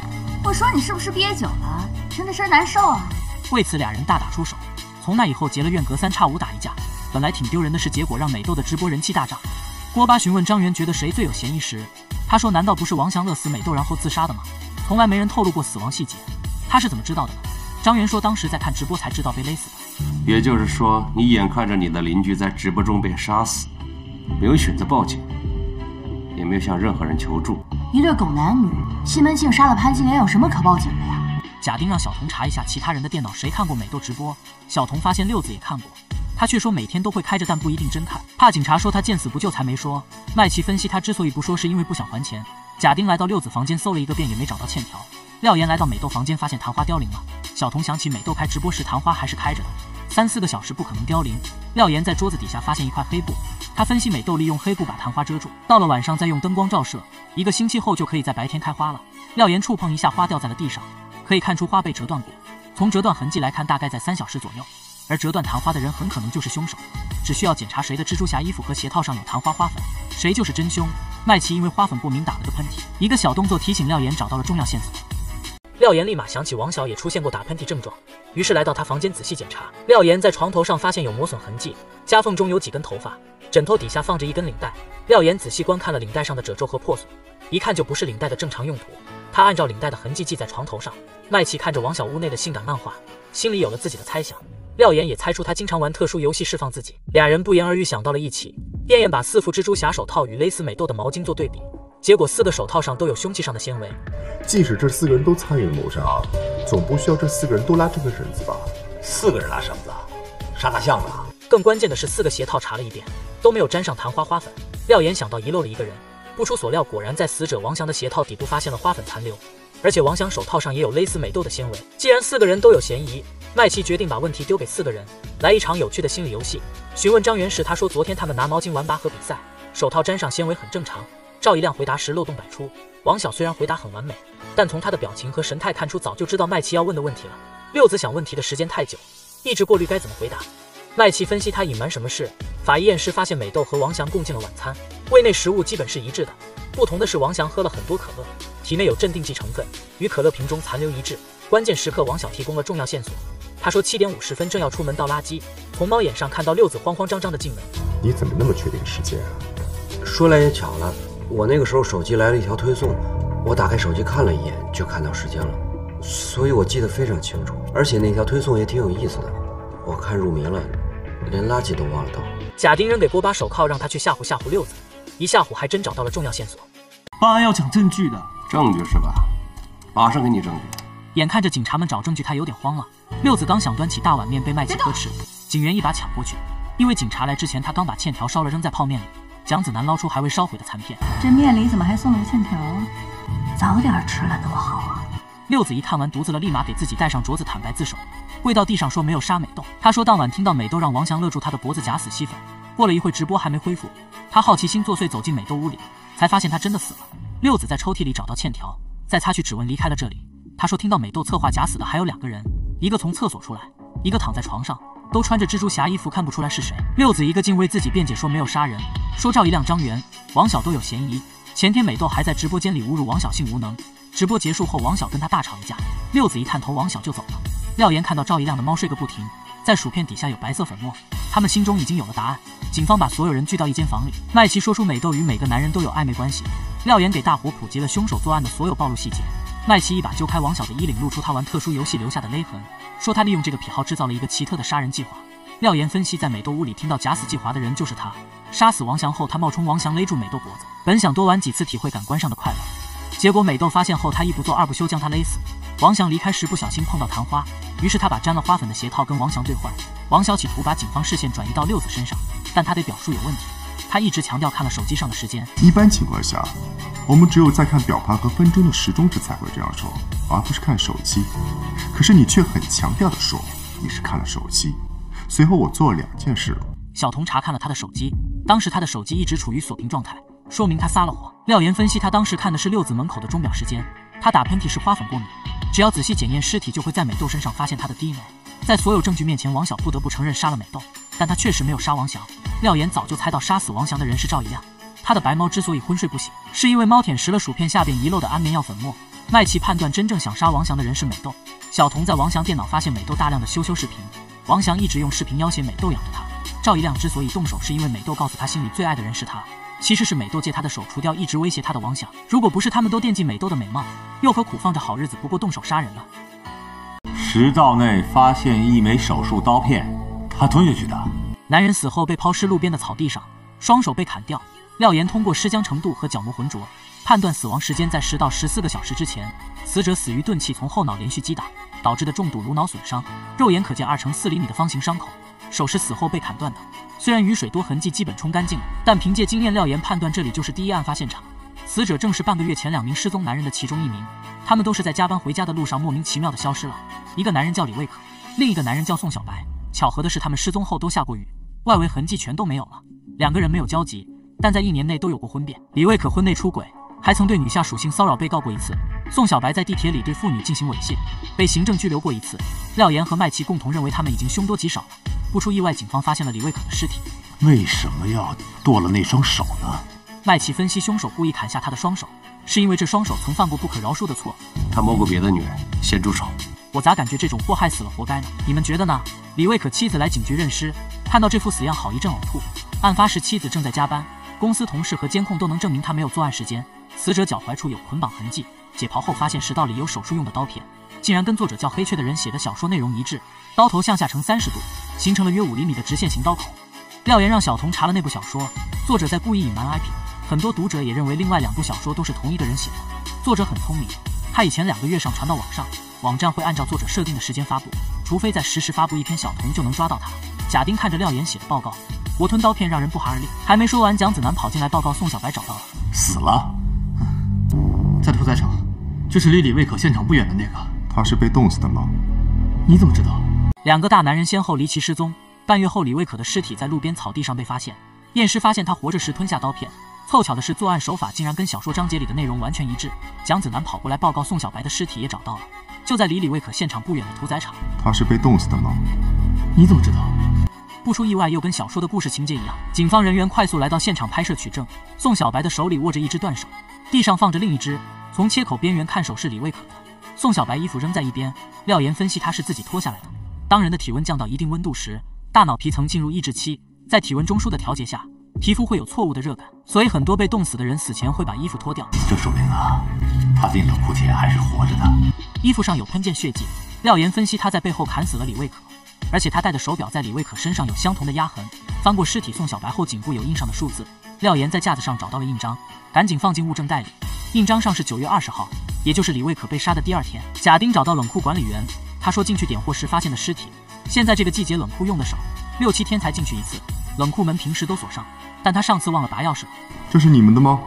我说你是不是憋久了，听着声难受啊？ 为此俩人大打出手。从那以后结了怨，隔三差五打一架。本来挺丢人的事，结果让美豆的直播人气大涨。锅巴询问张元觉得谁最有嫌疑时，他说难道不是王翔勒死美豆然后自杀的吗？从来没人透露过死亡细节，他是怎么知道的呢？张元说当时在看直播才知道被勒死的。 也就是说，你眼看着你的邻居在直播中被杀死，没有选择报警，也没有向任何人求助。 一对狗男女，西门庆杀了潘金莲，有什么可报警的呀？ 贾丁让小童查一下其他人的电脑，谁看过美豆直播。小童发现六子也看过，他却说每天都会开着，但不一定真看，怕警察说他见死不救才没说。麦琪分析他之所以不说，是因为不想还钱。贾丁来到六子房间搜了一个遍，也没找到欠条。廖岩来到美豆房间，发现昙花凋零了。小童想起美豆开直播时昙花还是开着的，三四个小时不可能凋零。廖岩在桌子底下发现一块黑布，他分析美豆利用黑布把昙花遮住，到了晚上再用灯光照射，一个星期后就可以在白天开花了。廖岩触碰一下花掉在了地上，可以看出花被折断过，从折断痕迹来看，大概在三小时左右。而折断昙花的人很可能就是凶手，只需要检查谁的蜘蛛侠衣服和鞋套上有昙花花粉，谁就是真凶。麦琪因为花粉过敏打了个喷嚏，一个小动作提醒廖岩找到了重要线索。廖岩立马想起王晓也出现过打喷嚏症状，于是来到他房间仔细检查。廖岩在床头上发现有磨损痕迹，夹缝中有几根头发，枕头底下放着一根领带。廖岩仔细观看了领带上的褶皱和破损，一看就不是领带的正常用途。他按照领带的痕迹系在床头上。麦琪看着王晓屋内的性感漫画，心里有了自己的猜想。廖岩也猜出他经常玩特殊游戏释放自己，俩人不言而喻想到了一起。燕燕把四副蜘蛛侠手套与勒死美豆的毛巾做对比，结果四个手套上都有凶器上的纤维。 即使这四个人都参与了谋杀，总不需要这四个人都拉这根绳子吧？ 四个人拉绳子，杀大象了。 更关键的是，四个鞋套查了一遍，都没有沾上昙花花粉。廖岩想到遗漏了一个人，不出所料，果然在死者王翔的鞋套底部发现了花粉残留，而且王翔手套上也有勒死美豆的纤维。既然四个人都有嫌疑，麦琪决定把问题丢给四个人，来一场有趣的心理游戏。询问张元时，他说昨天他们拿毛巾玩拔河比赛，手套沾上纤维很正常。赵一亮回答时漏洞百出，王晓虽然回答很完美，但从他的表情和神态看出早就知道麦琪要问的问题了。六子想问题的时间太久，一直过滤该怎么回答。麦琪分析他隐瞒什么事，法医验尸发现美豆和王翔共进了晚餐，胃内食物基本是一致的，不同的是王翔喝了很多可乐，体内有镇定剂成分，与可乐瓶中残留一致。关键时刻王晓提供了重要线索，他说七点五十分正要出门倒垃圾，从猫眼上看到六子慌慌张张的进门。 你怎么那么确定时间啊？ 说来也巧了，我那个时候手机来了一条推送，我打开手机看了一眼就看到时间了，所以我记得非常清楚，而且那条推送也挺有意思的，我看入迷了，连垃圾都忘了倒。 贾丁扔给锅巴手铐，让他去吓唬吓唬六子，一吓唬还真找到了重要线索。 办案要讲证据的， 证据是吧？马上给你证据。 眼看着警察们找证据，他有点慌了。六子刚想端起大碗面被麦琪呵斥，警员一把抢过去。因为警察来之前，他刚把欠条烧了扔在泡面里，蒋子楠捞出还未烧毁的残片。 这面里怎么还送了个欠条？早点吃了多好啊！ 六子一看完犊子了，立马给自己戴上镯子，坦白自首，跪到地上说没有杀美豆。他说当晚听到美豆让王翔勒住他的脖子假死吸粉，过了一会直播还没恢复，他好奇心作祟走进美豆屋里，才发现他真的死了。六子在抽屉里找到欠条，再擦去指纹离开了这里。他说听到美豆策划假死的还有两个人，一个从厕所出来，一个躺在床上，都穿着蜘蛛侠衣服，看不出来是谁。六子一个劲为自己辩解说没有杀人，说赵一亮、张元、王晓都有嫌疑。前天美豆还在直播间里侮辱王晓性无能，直播结束后王晓跟他大吵一架，六子一探头王晓就走了。廖岩看到赵一亮的猫睡个不停，在薯片底下有白色粉末，他们心中已经有了答案。警方把所有人聚到一间房里，麦琪说出美豆与每个男人都有暧昧关系。廖岩给大伙普及了凶手作案的所有暴露细节。麦琪一把揪开王晓的衣领，露出他玩特殊游戏留下的勒痕，说他利用这个癖好制造了一个奇特的杀人计划。廖岩分析，在美豆屋里听到假死计划的人就是他。杀死王翔后，他冒充王翔勒住美豆脖子，本想多玩几次体会感官上的快乐，结果美豆发现后，他一不做二不休将他勒死。王翔离开时不小心碰到昙花，于是他把沾了花粉的鞋套跟王翔兑换。王晓企图把警方视线转移到六子身上，但他得表述有问题。他一直强调看了手机上的时间。 一般情况下，我们只有在看表盘和分钟的时钟时才会这样说，而不是看手机。可是你却很强调的说你是看了手机。随后我做了两件事。 小童查看了他的手机，当时他的手机一直处于锁屏状态，说明他撒了谎。廖岩分析，他当时看的是六子门口的钟表时间，他打喷嚏是花粉过敏，只要仔细检验尸体就会在美豆身上发现他的 D N A。 在所有证据面前，王晓不得不承认杀了美豆，但他确实没有杀王翔。廖岩早就猜到杀死王翔的人是赵一亮，他的白猫之所以昏睡不醒，是因为猫舔食了薯片下边遗漏的安眠药粉末， 麦琪判断真正想杀王翔的人是美豆。小童在王翔电脑发现美豆大量的羞羞视频，王翔一直用视频要挟美豆养着他。赵一亮之所以动手，是因为美豆告诉他心里最爱的人是他，其实是美豆借他的手除掉一直威胁他的王翔。如果不是他们都惦记美豆的美貌，又何苦放着好日子不过动手杀人呢？ 食道内发现一枚手术刀片，他吞下去的。 男人死后被抛尸路边的草地上，双手被砍掉。廖岩通过尸僵程度和角膜浑浊，判断死亡时间在十到十四个小时之前。死者死于钝器从后脑连续击打导致的重度颅脑损伤，肉眼可见二乘四厘米的方形伤口，手是死后被砍断的。虽然雨水多，痕迹基本冲干净了，但凭借经验，廖岩判断这里就是第一案发现场。死者正是半个月前两名失踪男人的其中一名，他们都是在加班回家的路上莫名其妙的消失了。一个男人叫李卫可，另一个男人叫宋小白。巧合的是，他们失踪后都下过雨，外围痕迹全都没有了。两个人没有交集，但在一年内都有过婚变。李卫可婚内出轨，还曾对女下属性骚扰被告过一次。宋小白在地铁里对妇女进行猥亵，被行政拘留过一次。廖岩和麦琪共同认为他们已经凶多吉少了。不出意外，警方发现了李卫可的尸体。 为什么要剁了那双手呢？ 麦琪分析，凶手故意砍下他的双手，是因为这双手曾犯过不可饶恕的错。 他摸过别的女人，先住手。 我咋感觉这种祸害死了活该呢？你们觉得呢？李卫可妻子来警局认尸，看到这副死样，好一阵呕吐。案发时妻子正在加班，公司同事和监控都能证明他没有作案时间。死者脚踝处有捆绑痕迹，解剖后发现食道里有手术用的刀片，竟然跟作者叫黑雀的人写的小说内容一致。刀头向下呈三十度，形成了约五厘米的直线型刀口。廖岩让小童查了那部小说，作者在故意隐瞒 I P， 很多读者也认为另外两部小说都是同一个人写的。作者很聪明，他以前两个月上传到网上，网站会按照作者设定的时间发布，除非在实时发布一篇，小童就能抓到他。贾丁看着廖岩写的报告，活吞刀片让人不寒而栗。还没说完，蒋子楠跑进来报告宋小白找到了， 死了， 在屠宰场，就是离李卫可现场不远的那个。 他是被冻死的吗？ 你怎么知道？ 两个大男人先后离奇失踪，半月后李卫可的尸体在路边草地上被发现，验尸发现他活着时吞下刀片。凑巧的是，作案手法竟然跟小说章节里的内容完全一致。蒋子楠跑过来报告，宋小白的尸体也找到了，就在离李卫可现场不远的屠宰场。 他是被冻死的吗？ 你怎么知道？ 不出意外，又跟小说的故事情节一样。警方人员快速来到现场拍摄取证。宋小白的手里握着一只断手，地上放着另一只，从切口边缘看手是李卫可的。宋小白衣服扔在一边，廖岩分析他是自己脱下来的。当人的体温降到一定温度时，大脑皮层进入抑制期，在体温中枢的调节下，皮肤会有错误的热感，所以很多被冻死的人死前会把衣服脱掉。 这说明啊，他进冷库前还是活着的。 衣服上有喷溅血迹，廖岩分析他在背后砍死了李卫可，而且他戴的手表在李卫可身上有相同的压痕。翻过尸体宋小白后，颈部有印上的数字。廖岩在架子上找到了印章，赶紧放进物证袋里。印章上是九月二十号，也就是李卫可被杀的第二天。贾丁找到冷库管理员，他说进去点货时发现的尸体。现在这个季节冷库用的少，六七天才进去一次，冷库门平时都锁上，但他上次忘了拔钥匙了。 这是你们的吗？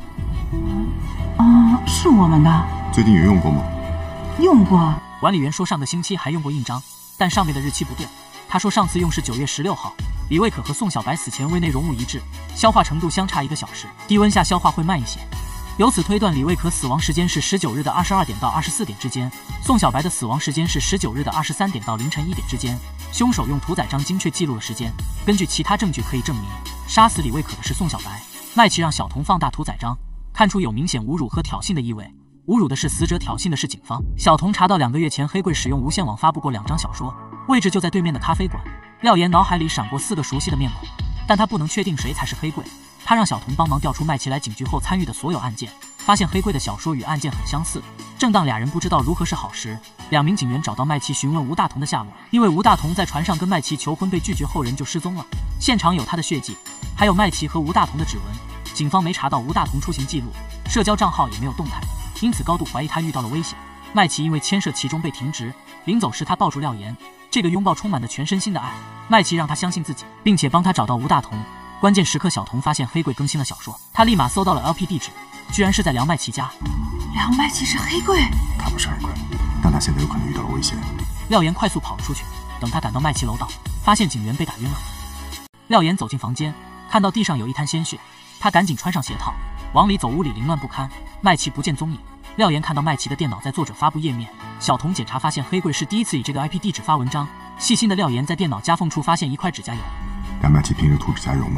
啊、呃，是我们的。 最近有用过吗？ 用过。 管理员说上个星期还用过印章，但上面的日期不对。他说上次用是九月十六号。李卫可和宋小白死前胃内容物一致，消化程度相差一个小时，低温下消化会慢一些。由此推断，李卫可死亡时间是十九日的二十二点到二十四点之间，宋小白的死亡时间是十九日的二十三点到凌晨一点之间。凶手用屠宰章精确记录了时间，根据其他证据可以证明，杀死李卫可的是宋小白。麦琪让小童放大屠宰章，看出有明显侮辱和挑衅的意味，侮辱的是死者，挑衅的是警方。小童查到两个月前黑柜使用无线网发布过两张小说，位置就在对面的咖啡馆。廖岩脑海里闪过四个熟悉的面孔，但他不能确定谁才是黑柜。他让小童帮忙调出麦琪来警局后参与的所有案件，发现黑柜的小说与案件很相似。正当俩人不知道如何是好时，两名警员找到麦琪询问吴大同的下落，因为吴大同在船上跟麦琪求婚被拒绝后人就失踪了，现场有他的血迹，还有麦琪和吴大同的指纹。警方没查到吴大同出行记录，社交账号也没有动态，因此高度怀疑他遇到了危险。麦琪因为牵涉其中被停职，临走时他抱住廖岩，这个拥抱充满了全身心的爱。麦琪让他相信自己，并且帮他找到吴大同。关键时刻，小童发现黑柜更新了小说，他立马搜到了 L P 地址，居然是在梁麦琪家。 梁麦琪是黑柜？ 他不是黑柜，但他现在有可能遇到了危险。 廖岩快速跑了出去，等他赶到麦琪楼道，发现警员被打晕了。廖岩走进房间，看到地上有一滩鲜血，他赶紧穿上鞋套，往里走，屋里凌乱不堪，麦琪不见踪影。廖岩看到麦琪的电脑在作者发布页面，小童检查发现黑柜是第一次以这个 I P 地址发文章。细心的廖岩在电脑夹缝处发现一块指甲油。 梁麦琪平时涂指甲油吗？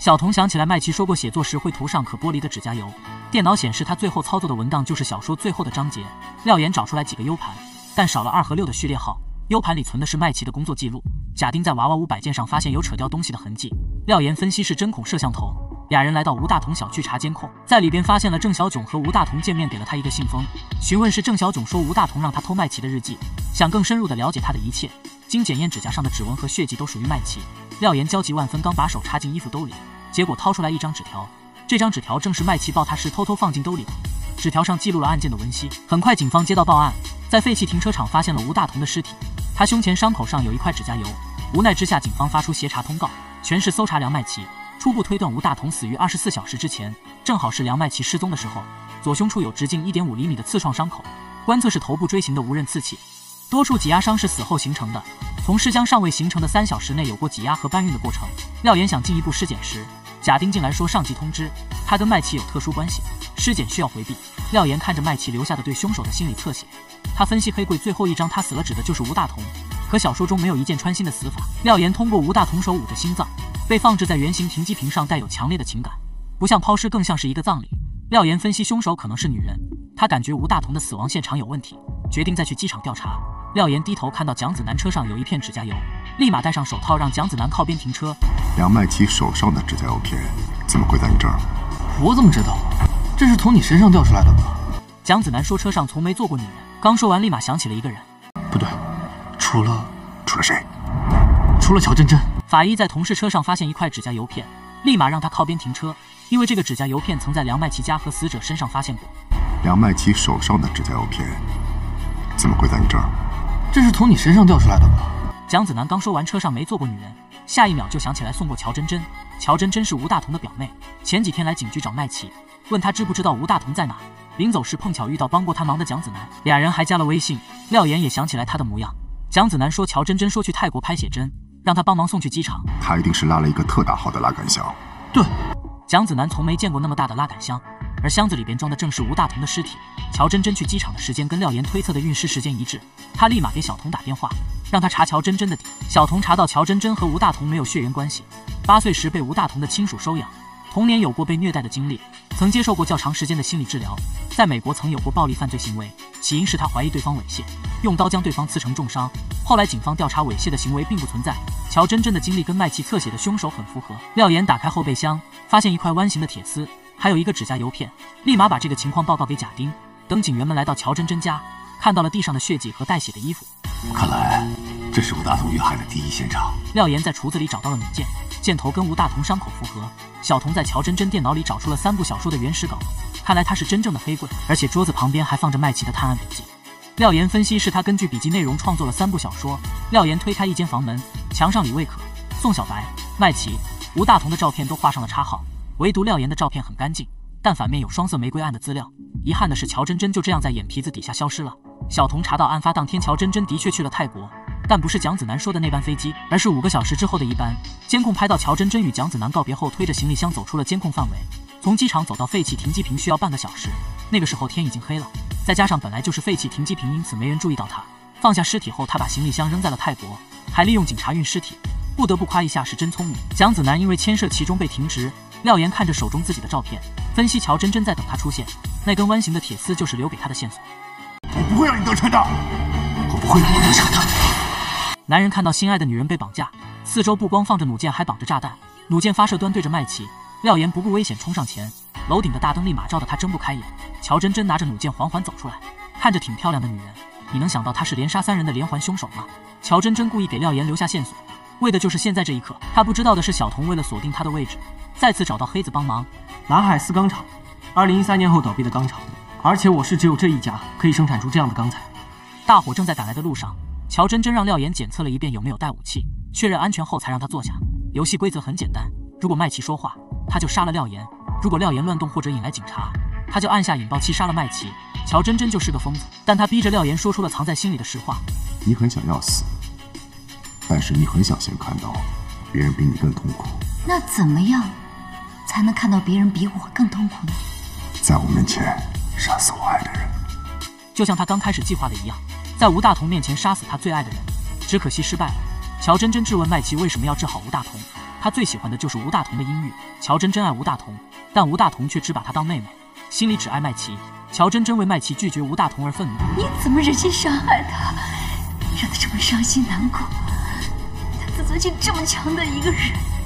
小童想起来麦琪说过写作时会涂上可剥离的指甲油，电脑显示他最后操作的文档就是小说最后的章节。廖岩找出来几个 U 盘，但少了二和六的序列号。U 盘里存的是麦琪的工作记录。贾丁在娃娃屋摆件上发现有扯掉东西的痕迹，廖岩分析是针孔摄像头。俩人来到吴大同小区查监控，在里边发现了郑小炯和吴大同见面，给了他一个信封，询问是郑小炯说吴大同让他偷麦琪的日记，想更深入的了解他的一切。经检验，指甲上的指纹和血迹都属于麦琪。廖岩焦急万分，刚把手插进衣服兜里，结果掏出来一张纸条，这张纸条正是麦琪抱他时偷偷放进兜里的。纸条上记录了案件的文息。很快警方接到报案，在废弃停车场发现了吴大同的尸体，他胸前伤口上有一块指甲油。无奈之下，警方发出协查通告，全市搜查梁麦琪。初步推断吴大同死于二十四小时之前，正好是梁麦琪失踪的时候。左胸处有直径 一点五厘米的刺创伤口，观测是头部锥形的无刃刺器，多数挤压伤是死后形成的，从尸僵尚未形成的三小时内有过挤压和搬运的过程。廖岩想进一步尸检时，贾丁进来说上级通知他跟麦琪有特殊关系，尸检需要回避。廖岩看着麦琪留下的对凶手的心理侧写，他分析黑柜最后一张他死了指的就是吴大同，可小说中没有一箭穿心的死法。廖岩通过吴大同手捂着心脏，被放置在圆形停机坪上，带有强烈的情感，不像抛尸，更像是一个葬礼。廖岩分析凶手可能是女人，他感觉吴大同的死亡现场有问题，决定再去机场调查。廖岩低头看到蒋子南车上有一片指甲油，立马戴上手套让蒋子南靠边停车。 梁麦琪手上的指甲油片怎么会在你这儿？ 我怎么知道？这是从你身上掉出来的吧？ 蒋子南说车上从没坐过女人。刚说完，立马想起了一个人。 不对，除了除了谁？ 除了乔真真。 法医在同事车上发现一块指甲油片，立马让他靠边停车，因为这个指甲油片曾在梁麦琪家和死者身上发现过。 梁麦琪手上的指甲油片怎么会在你这儿？ 这是从你身上掉出来的吧？ 蒋子南刚说完车上没坐过女人，下一秒就想起来送过乔真真。乔真真是吴大同的表妹，前几天来警局找麦琪，问他知不知道吴大同在哪。临走时碰巧遇到帮过他忙的蒋子南，俩人还加了微信。廖岩也想起来他的模样。蒋子南说乔真真说去泰国拍写真，让他帮忙送去机场。 他一定是拉了一个特大号的拉杆箱。 对， 蒋子南从没见过那么大的拉杆箱，而箱子里边装的正是吴大同的尸体。乔真真去机场的时间跟廖岩推测的运尸时间一致，他立马给小童打电话，让他查乔真真的底。小童查到乔真真和吴大同没有血缘关系，八岁时被吴大同的亲属收养，童年有过被虐待的经历，曾接受过较长时间的心理治疗，在美国曾有过暴力犯罪行为。起因是他怀疑对方猥亵，用刀将对方刺成重伤。后来警方调查猥亵的行为并不存在。乔真真的经历跟麦琪侧写的凶手很符合。廖岩打开后备箱，发现一块弯形的铁丝，还有一个指甲油片，立马把这个情况报告给贾丁。等警员们来到乔真真家，看到了地上的血迹和带血的衣服。 看来这是吴大同遇害的第一现场。 廖岩在厨子里找到了弩箭，箭头跟吴大同伤口符合。小童在乔真真电脑里找出了三部小说的原始稿，看来他是真正的黑棍，而且桌子旁边还放着麦琪的探案笔记。廖岩分析是他根据笔记内容创作了三部小说。廖岩推开一间房门，墙上李卫可、宋小白、麦琪、吴大同的照片都画上了叉号，唯独廖岩的照片很干净，但反面有双色玫瑰案的资料。遗憾的是，乔真真就这样在眼皮子底下消失了。小童查到案发当天乔真真的确去了泰国，但不是蒋子南说的那班飞机，而是五个小时之后的一班。监控拍到乔真真与蒋子南告别后，推着行李箱走出了监控范围，从机场走到废弃停机坪需要半个小时。那个时候天已经黑了，再加上本来就是废弃停机坪，因此没人注意到他。放下尸体后，他把行李箱扔在了泰国，还利用警察运尸体。不得不夸一下，是真聪明。蒋子南因为牵涉其中被停职。廖岩看着手中自己的照片，分析乔真真在等他出现，那根弯形的铁丝就是留给他的线索。 我不会让你得逞的， 我不会让你得逞的。 男人看到心爱的女人被绑架，四周不光放着弩箭，还绑着炸弹。弩箭发射端对着麦琪，廖岩不顾危险冲上前，楼顶的大灯立马照得他睁不开眼。乔真真拿着弩箭缓缓走出来，看着挺漂亮的女人，你能想到她是连杀三人的连环凶手吗？乔真真故意给廖岩留下线索，为的就是现在这一刻。他不知道的是，小童为了锁定他的位置，再次找到黑子帮忙。 南海四钢厂，二零一三年后倒闭的钢厂，而且我市只有这一家可以生产出这样的钢材。 大伙正在赶来的路上，乔真真让廖岩检测了一遍有没有带武器，确认安全后才让他坐下。游戏规则很简单，如果麦琪说话，他就杀了廖岩；如果廖岩乱动或者引来警察，他就按下引爆器杀了麦琪。乔真真就是个疯子，但他逼着廖岩说出了藏在心里的实话。 你很想要死，但是你很想先看到别人比你更痛苦。 那怎么样才能看到别人比我更痛苦呢？ 在我面前杀死我爱的人， 就像他刚开始计划的一样，在吴大同面前杀死他最爱的人。只可惜失败了。乔真真质问麦琪为什么要治好吴大同， 他最喜欢的就是吴大同的音域。乔真真爱吴大同，但吴大同却只把她当妹妹，心里只爱麦琪。乔真真为麦琪拒绝吴大同而愤怒。 你怎么忍心伤害他，让他这么伤心难过？他自尊心这么强的一个人，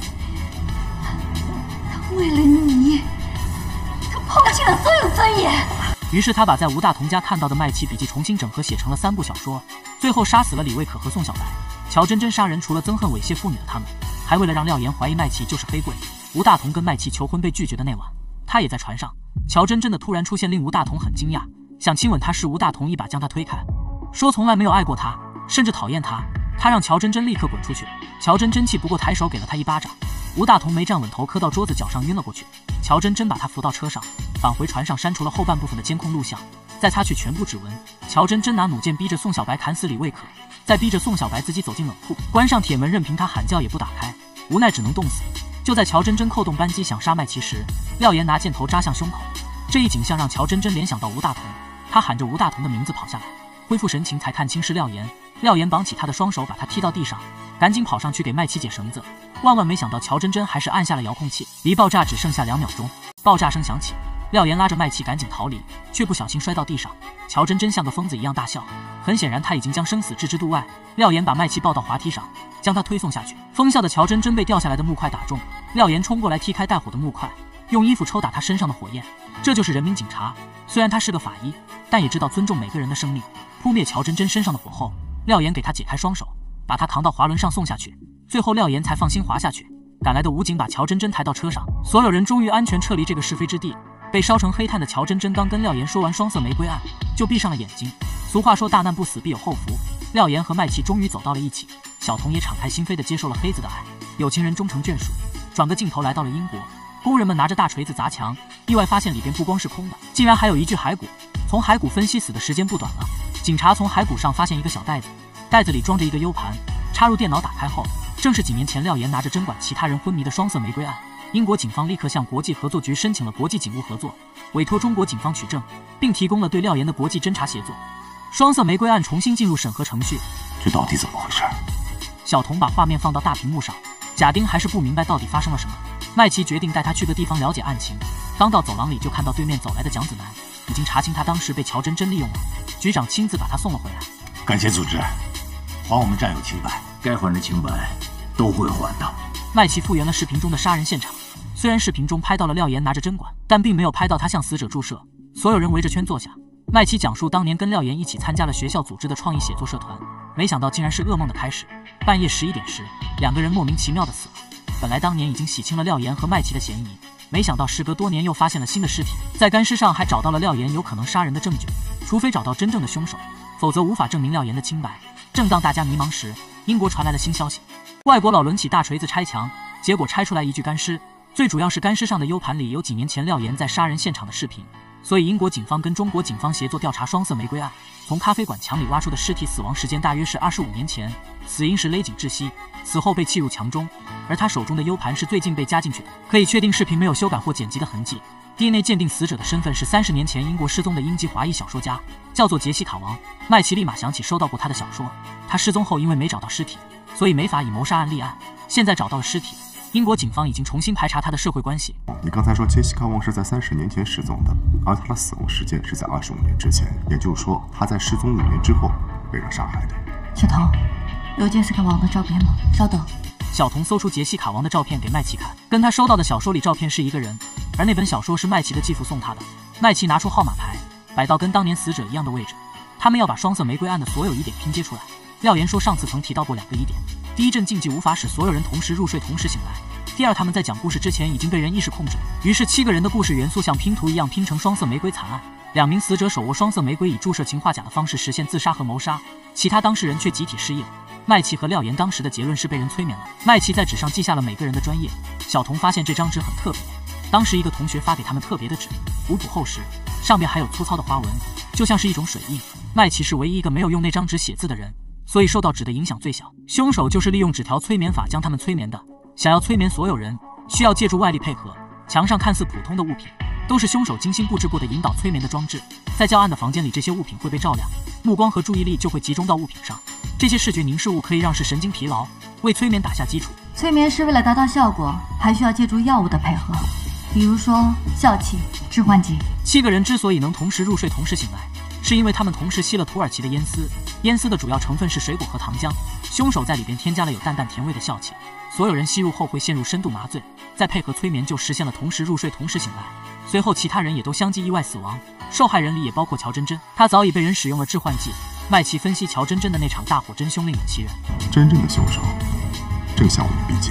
他为了你，他抛弃了所有尊严。 于是他把在吴大同家看到的麦琪笔记重新整合写成了三部小说，最后杀死了李卫可和宋小白。乔真真杀人除了憎恨猥亵妇女的他们，还为了让廖岩怀疑麦琪就是黑贵。吴大同跟麦琪求婚被拒绝的那晚，他也在船上。乔真真的突然出现令吴大同很惊讶，想亲吻她时吴大同一把将她推开，说从来没有爱过她，甚至讨厌她。他让乔真真立刻滚出去。乔真真气不过抬手给了他一巴掌，吴大同没站稳头磕到桌子脚上晕了过去。乔真真把他扶到车上，返回船上删除了后半部分的监控录像，再擦去全部指纹。乔真真拿弩箭逼着宋小白砍死李卫可，再逼着宋小白自己走进冷库，关上铁门，任凭他喊叫也不打开，无奈只能冻死。就在乔真真扣动扳机想杀麦琪时，廖岩拿箭头扎向胸口，这一景象让乔真真联想到吴大同，他喊着吴大同的名字跑下来，恢复神情才看清是廖岩。廖岩绑起他的双手，把他踢到地上，赶紧跑上去给麦琪解绳子。万万没想到，乔真真还是按下了遥控器。离爆炸只剩下两秒钟，爆炸声响起，廖岩拉着麦琪赶紧逃离，却不小心摔到地上。乔真真像个疯子一样大笑，很显然他已经将生死置之度外。廖岩把麦琪抱到滑梯上，将他推送下去。疯笑的乔真真被掉下来的木块打中，廖岩冲过来踢开带火的木块，用衣服抽打他身上的火焰。这就是人民警察，虽然他是个法医，但也知道尊重每个人的生命。扑灭乔真真身上的火后，廖岩给他解开双手，把他扛到滑轮上送下去，最后廖岩才放心滑下去。赶来的武警把乔真真抬到车上，所有人终于安全撤离这个是非之地。被烧成黑炭的乔真真刚跟廖岩说完双色玫瑰案，就闭上了眼睛。俗话说大难不死必有后福，廖岩和麦琪终于走到了一起，小童也敞开心扉地接受了黑子的爱，有情人终成眷属。转个镜头来到了英国，工人们拿着大锤子砸墙，意外发现里边不光是空的，竟然还有一具骸骨。从骸骨分析死的时间不短了，警察从骸骨上发现一个小袋子，袋子里装着一个 U 盘，插入电脑打开后，正是几年前廖岩拿着针管其他人昏迷的双色玫瑰案。英国警方立刻向国际合作局申请了国际警务合作，委托中国警方取证，并提供了对廖岩的国际侦查协作。双色玫瑰案重新进入审核程序。 这到底怎么回事？ 小童把画面放到大屏幕上，贾丁还是不明白到底发生了什么。麦琪决定带他去个地方了解案情。刚到走廊里，就看到对面走来的蒋子南，已经查清他当时被乔真真利用了，局长亲自把他送了回来。 感谢组织，还我们战友清白， 该还的清白都会还的。 麦琪复原了视频中的杀人现场，虽然视频中拍到了廖岩拿着针管，但并没有拍到他向死者注射。所有人围着圈坐下，麦琪讲述当年跟廖岩一起参加了学校组织的创意写作社团，没想到竟然是噩梦的开始。半夜十一点时，两个人莫名其妙的死了。本来当年已经洗清了廖岩和麦琪的嫌疑，没想到时隔多年又发现了新的尸体，在干尸上还找到了廖岩有可能杀人的证据。除非找到真正的凶手，否则无法证明廖岩的清白。正当大家迷茫时，英国传来了新消息，外国佬抡起大锤子拆墙，结果拆出来一具干尸。最主要是干尸上的 U 盘里有几年前廖岩在杀人现场的视频，所以英国警方跟中国警方协作调查双色玫瑰案。从咖啡馆墙里挖出的尸体死亡时间大约是二十五年前，死因是勒颈窒息，死后被弃入墙中。而他手中的 U 盘是最近被加进去的，可以确定视频没有修改或剪辑的痕迹。D N A 鉴定死者的身份是三十年前英国失踪的英籍华裔小说家，叫做杰西卡王。麦琪立马想起收到过他的小说，他失踪后因为没找到尸体，所以没法以谋杀案立案。现在找到了尸体，英国警方已经重新排查他的社会关系。 你刚才说杰西卡王是在三十年前失踪的，而他的死亡时间是在二十五年之前，也就是说他在失踪五年之后被人杀害的。 小童，有杰西卡王的照片吗？稍等。 小童搜出杰西卡王的照片给麦琪看，跟他收到的小说里照片是一个人，而那本小说是麦琪的继父送他的。麦琪拿出号码牌，摆到跟当年死者一样的位置。他们要把双色玫瑰案的所有疑点拼接出来。廖岩说上次曾提到过两个疑点，第一，镇静剂无法使所有人同时入睡同时醒来；第二，他们在讲故事之前已经被人意识控制。于是七个人的故事元素像拼图一样拼成双色玫瑰惨案。两名死者手握双色玫瑰，以注射氰化钾的方式实现自杀和谋杀，其他当事人却集体失忆了。麦琪和廖岩当时的结论是被人催眠了。麦琪在纸上记下了每个人的专业。小童发现这张纸很特别，当时一个同学发给他们特别的纸，五补厚实，上面还有粗糙的花纹，就像是一种水印。麦琪是唯一一个没有用那张纸写字的人，所以受到纸的影响最小。凶手就是利用纸条催眠法将他们催眠的。想要催眠所有人，需要借助外力配合。墙上看似普通的物品，都是凶手精心布置过的引导催眠的装置。在较暗的房间里，这些物品会被照亮，目光和注意力就会集中到物品上。这些视觉凝视物可以让视神经疲劳，为催眠打下基础。 催眠师为了达到效果，还需要借助药物的配合，比如说笑气、致幻剂。 七个人之所以能同时入睡、同时醒来，是因为他们同时吸了土耳其的烟丝。烟丝的主要成分是水果和糖浆，凶手在里边添加了有淡淡甜味的笑气。所有人吸入后会陷入深度麻醉，再配合催眠，就实现了同时入睡、同时醒来。随后其他人也都相继意外死亡，受害人里也包括乔真真，她早已被人使用了致幻剂。麦琪分析乔真真的那场大火真凶另有其人， 真正的凶手正向我们逼近。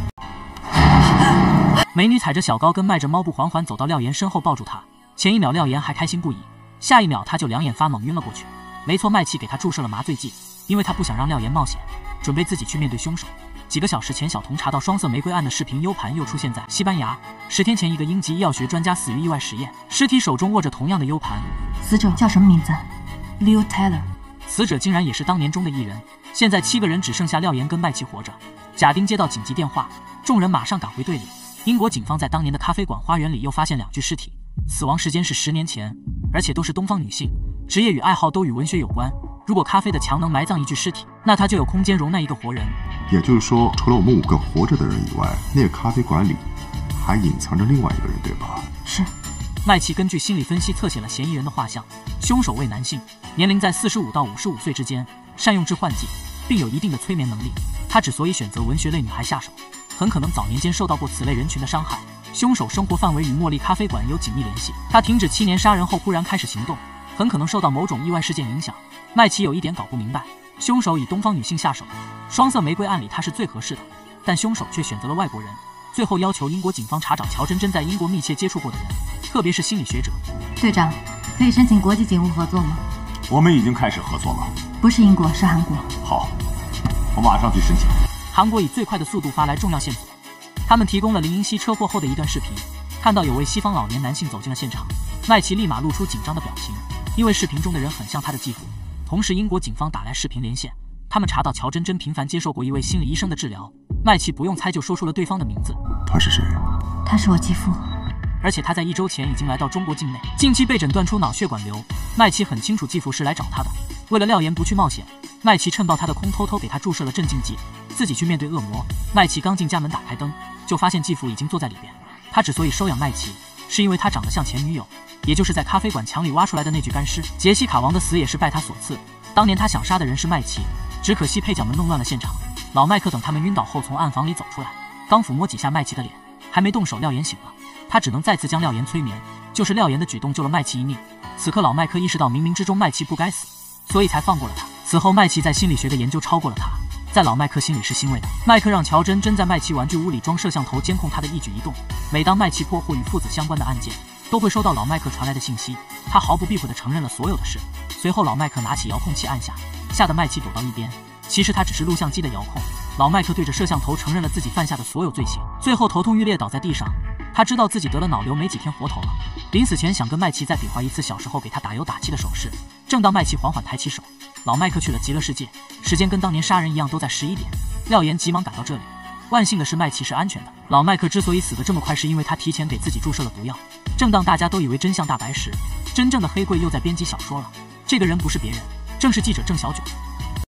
美女踩着小高跟迈着猫步缓缓走到廖岩身后，抱住他。前一秒廖岩还开心不已，下一秒他就两眼发懵晕了过去。没错，麦琪给他注射了麻醉剂，因为他不想让廖岩冒险，准备自己去面对凶手。几个小时前，小童查到双色玫瑰案的视频 U 盘又出现在西班牙。十天前，一个英籍医药学专家死于意外实验，尸体手中握着同样的 U 盘。 死者叫什么名字 ？Leo Taylor。 死者竟然也是当年中的艺人。现在七个人只剩下廖岩跟麦琪活着。贾丁接到紧急电话，众人马上赶回队里。英国警方在当年的咖啡馆花园里又发现两具尸体，死亡时间是十年前，而且都是东方女性，职业与爱好都与文学有关。如果咖啡的墙能埋葬一具尸体，那它就有空间容纳一个活人。 也就是说，除了我们五个活着的人以外，那个咖啡馆里还隐藏着另外一个人，对吧？ 是。 麦琪根据心理分析侧写了嫌疑人的画像，凶手为男性，年龄在四十五到五十五岁之间，善用致幻剂，并有一定的催眠能力。他之所以选择文学类女孩下手，很可能早年间受到过此类人群的伤害。凶手生活范围与茉莉咖啡馆有紧密联系，他停止七年杀人后忽然开始行动，很可能受到某种意外事件影响。麦琪有一点搞不明白，凶手以东方女性下手，双色玫瑰案里他是最合适的，但凶手却选择了外国人。最后要求英国警方查找乔真真在英国密切接触过的人，特别是心理学者。 队长，可以申请国际警务合作吗？ 我们已经开始合作了。 不是英国，是韩国。 好，我马上去申请。 韩国以最快的速度发来重要线索，他们提供了林英熙车祸后的一段视频，看到有位西方老年男性走进了现场。麦琪立马露出紧张的表情，因为视频中的人很像他的继父。同时，英国警方打来视频连线，他们查到乔真真频繁接受过一位心理医生的治疗。麦琪不用猜就说出了对方的名字。 他是谁？ 他是我继父， 而且他在一周前已经来到中国境内，近期被诊断出脑血管瘤。麦琪很清楚继父是来找他的。为了廖岩不去冒险，麦琪趁爆他的空，偷偷给他注射了镇静剂，自己去面对恶魔。麦琪刚进家门打开灯，就发现继父已经坐在里边。他之所以收养麦琪，是因为他长得像前女友，也就是在咖啡馆墙里挖出来的那具干尸。杰西卡王的死也是拜他所赐。当年他想杀的人是麦琪，只可惜配角们弄乱了现场。老麦克等他们晕倒后从暗房里走出来，刚抚摸几下麦琪的脸，还没动手，廖岩醒了。他只能再次将廖岩催眠，就是廖岩的举动救了麦琪一命。此刻老麦克意识到冥冥之中麦琪不该死，所以才放过了他。此后麦琪在心理学的研究超过了他，在老麦克心里是欣慰的。麦克让乔真真在麦琪玩具屋里装摄像头监控他的一举一动，每当麦琪破获与父子相关的案件，都会收到老麦克传来的信息。他毫不避讳地承认了所有的事。随后老麦克拿起遥控器按下，吓得麦琪躲到一边。其实他只是录像机的遥控。老麦克对着摄像头承认了自己犯下的所有罪行，最后头痛欲裂倒在地上。他知道自己得了脑瘤，没几天活头了。临死前想跟麦琪再比划一次小时候给他打油打气的手势。正当麦琪缓缓抬起手，老麦克去了极乐世界，时间跟当年杀人一样，都在十一点。廖岩急忙赶到这里，万幸的是麦琪是安全的。老麦克之所以死得这么快，是因为他提前给自己注射了毒药。正当大家都以为真相大白时，真正的黑柜又在编辑小说了。这个人不是别人，正是记者郑小炯。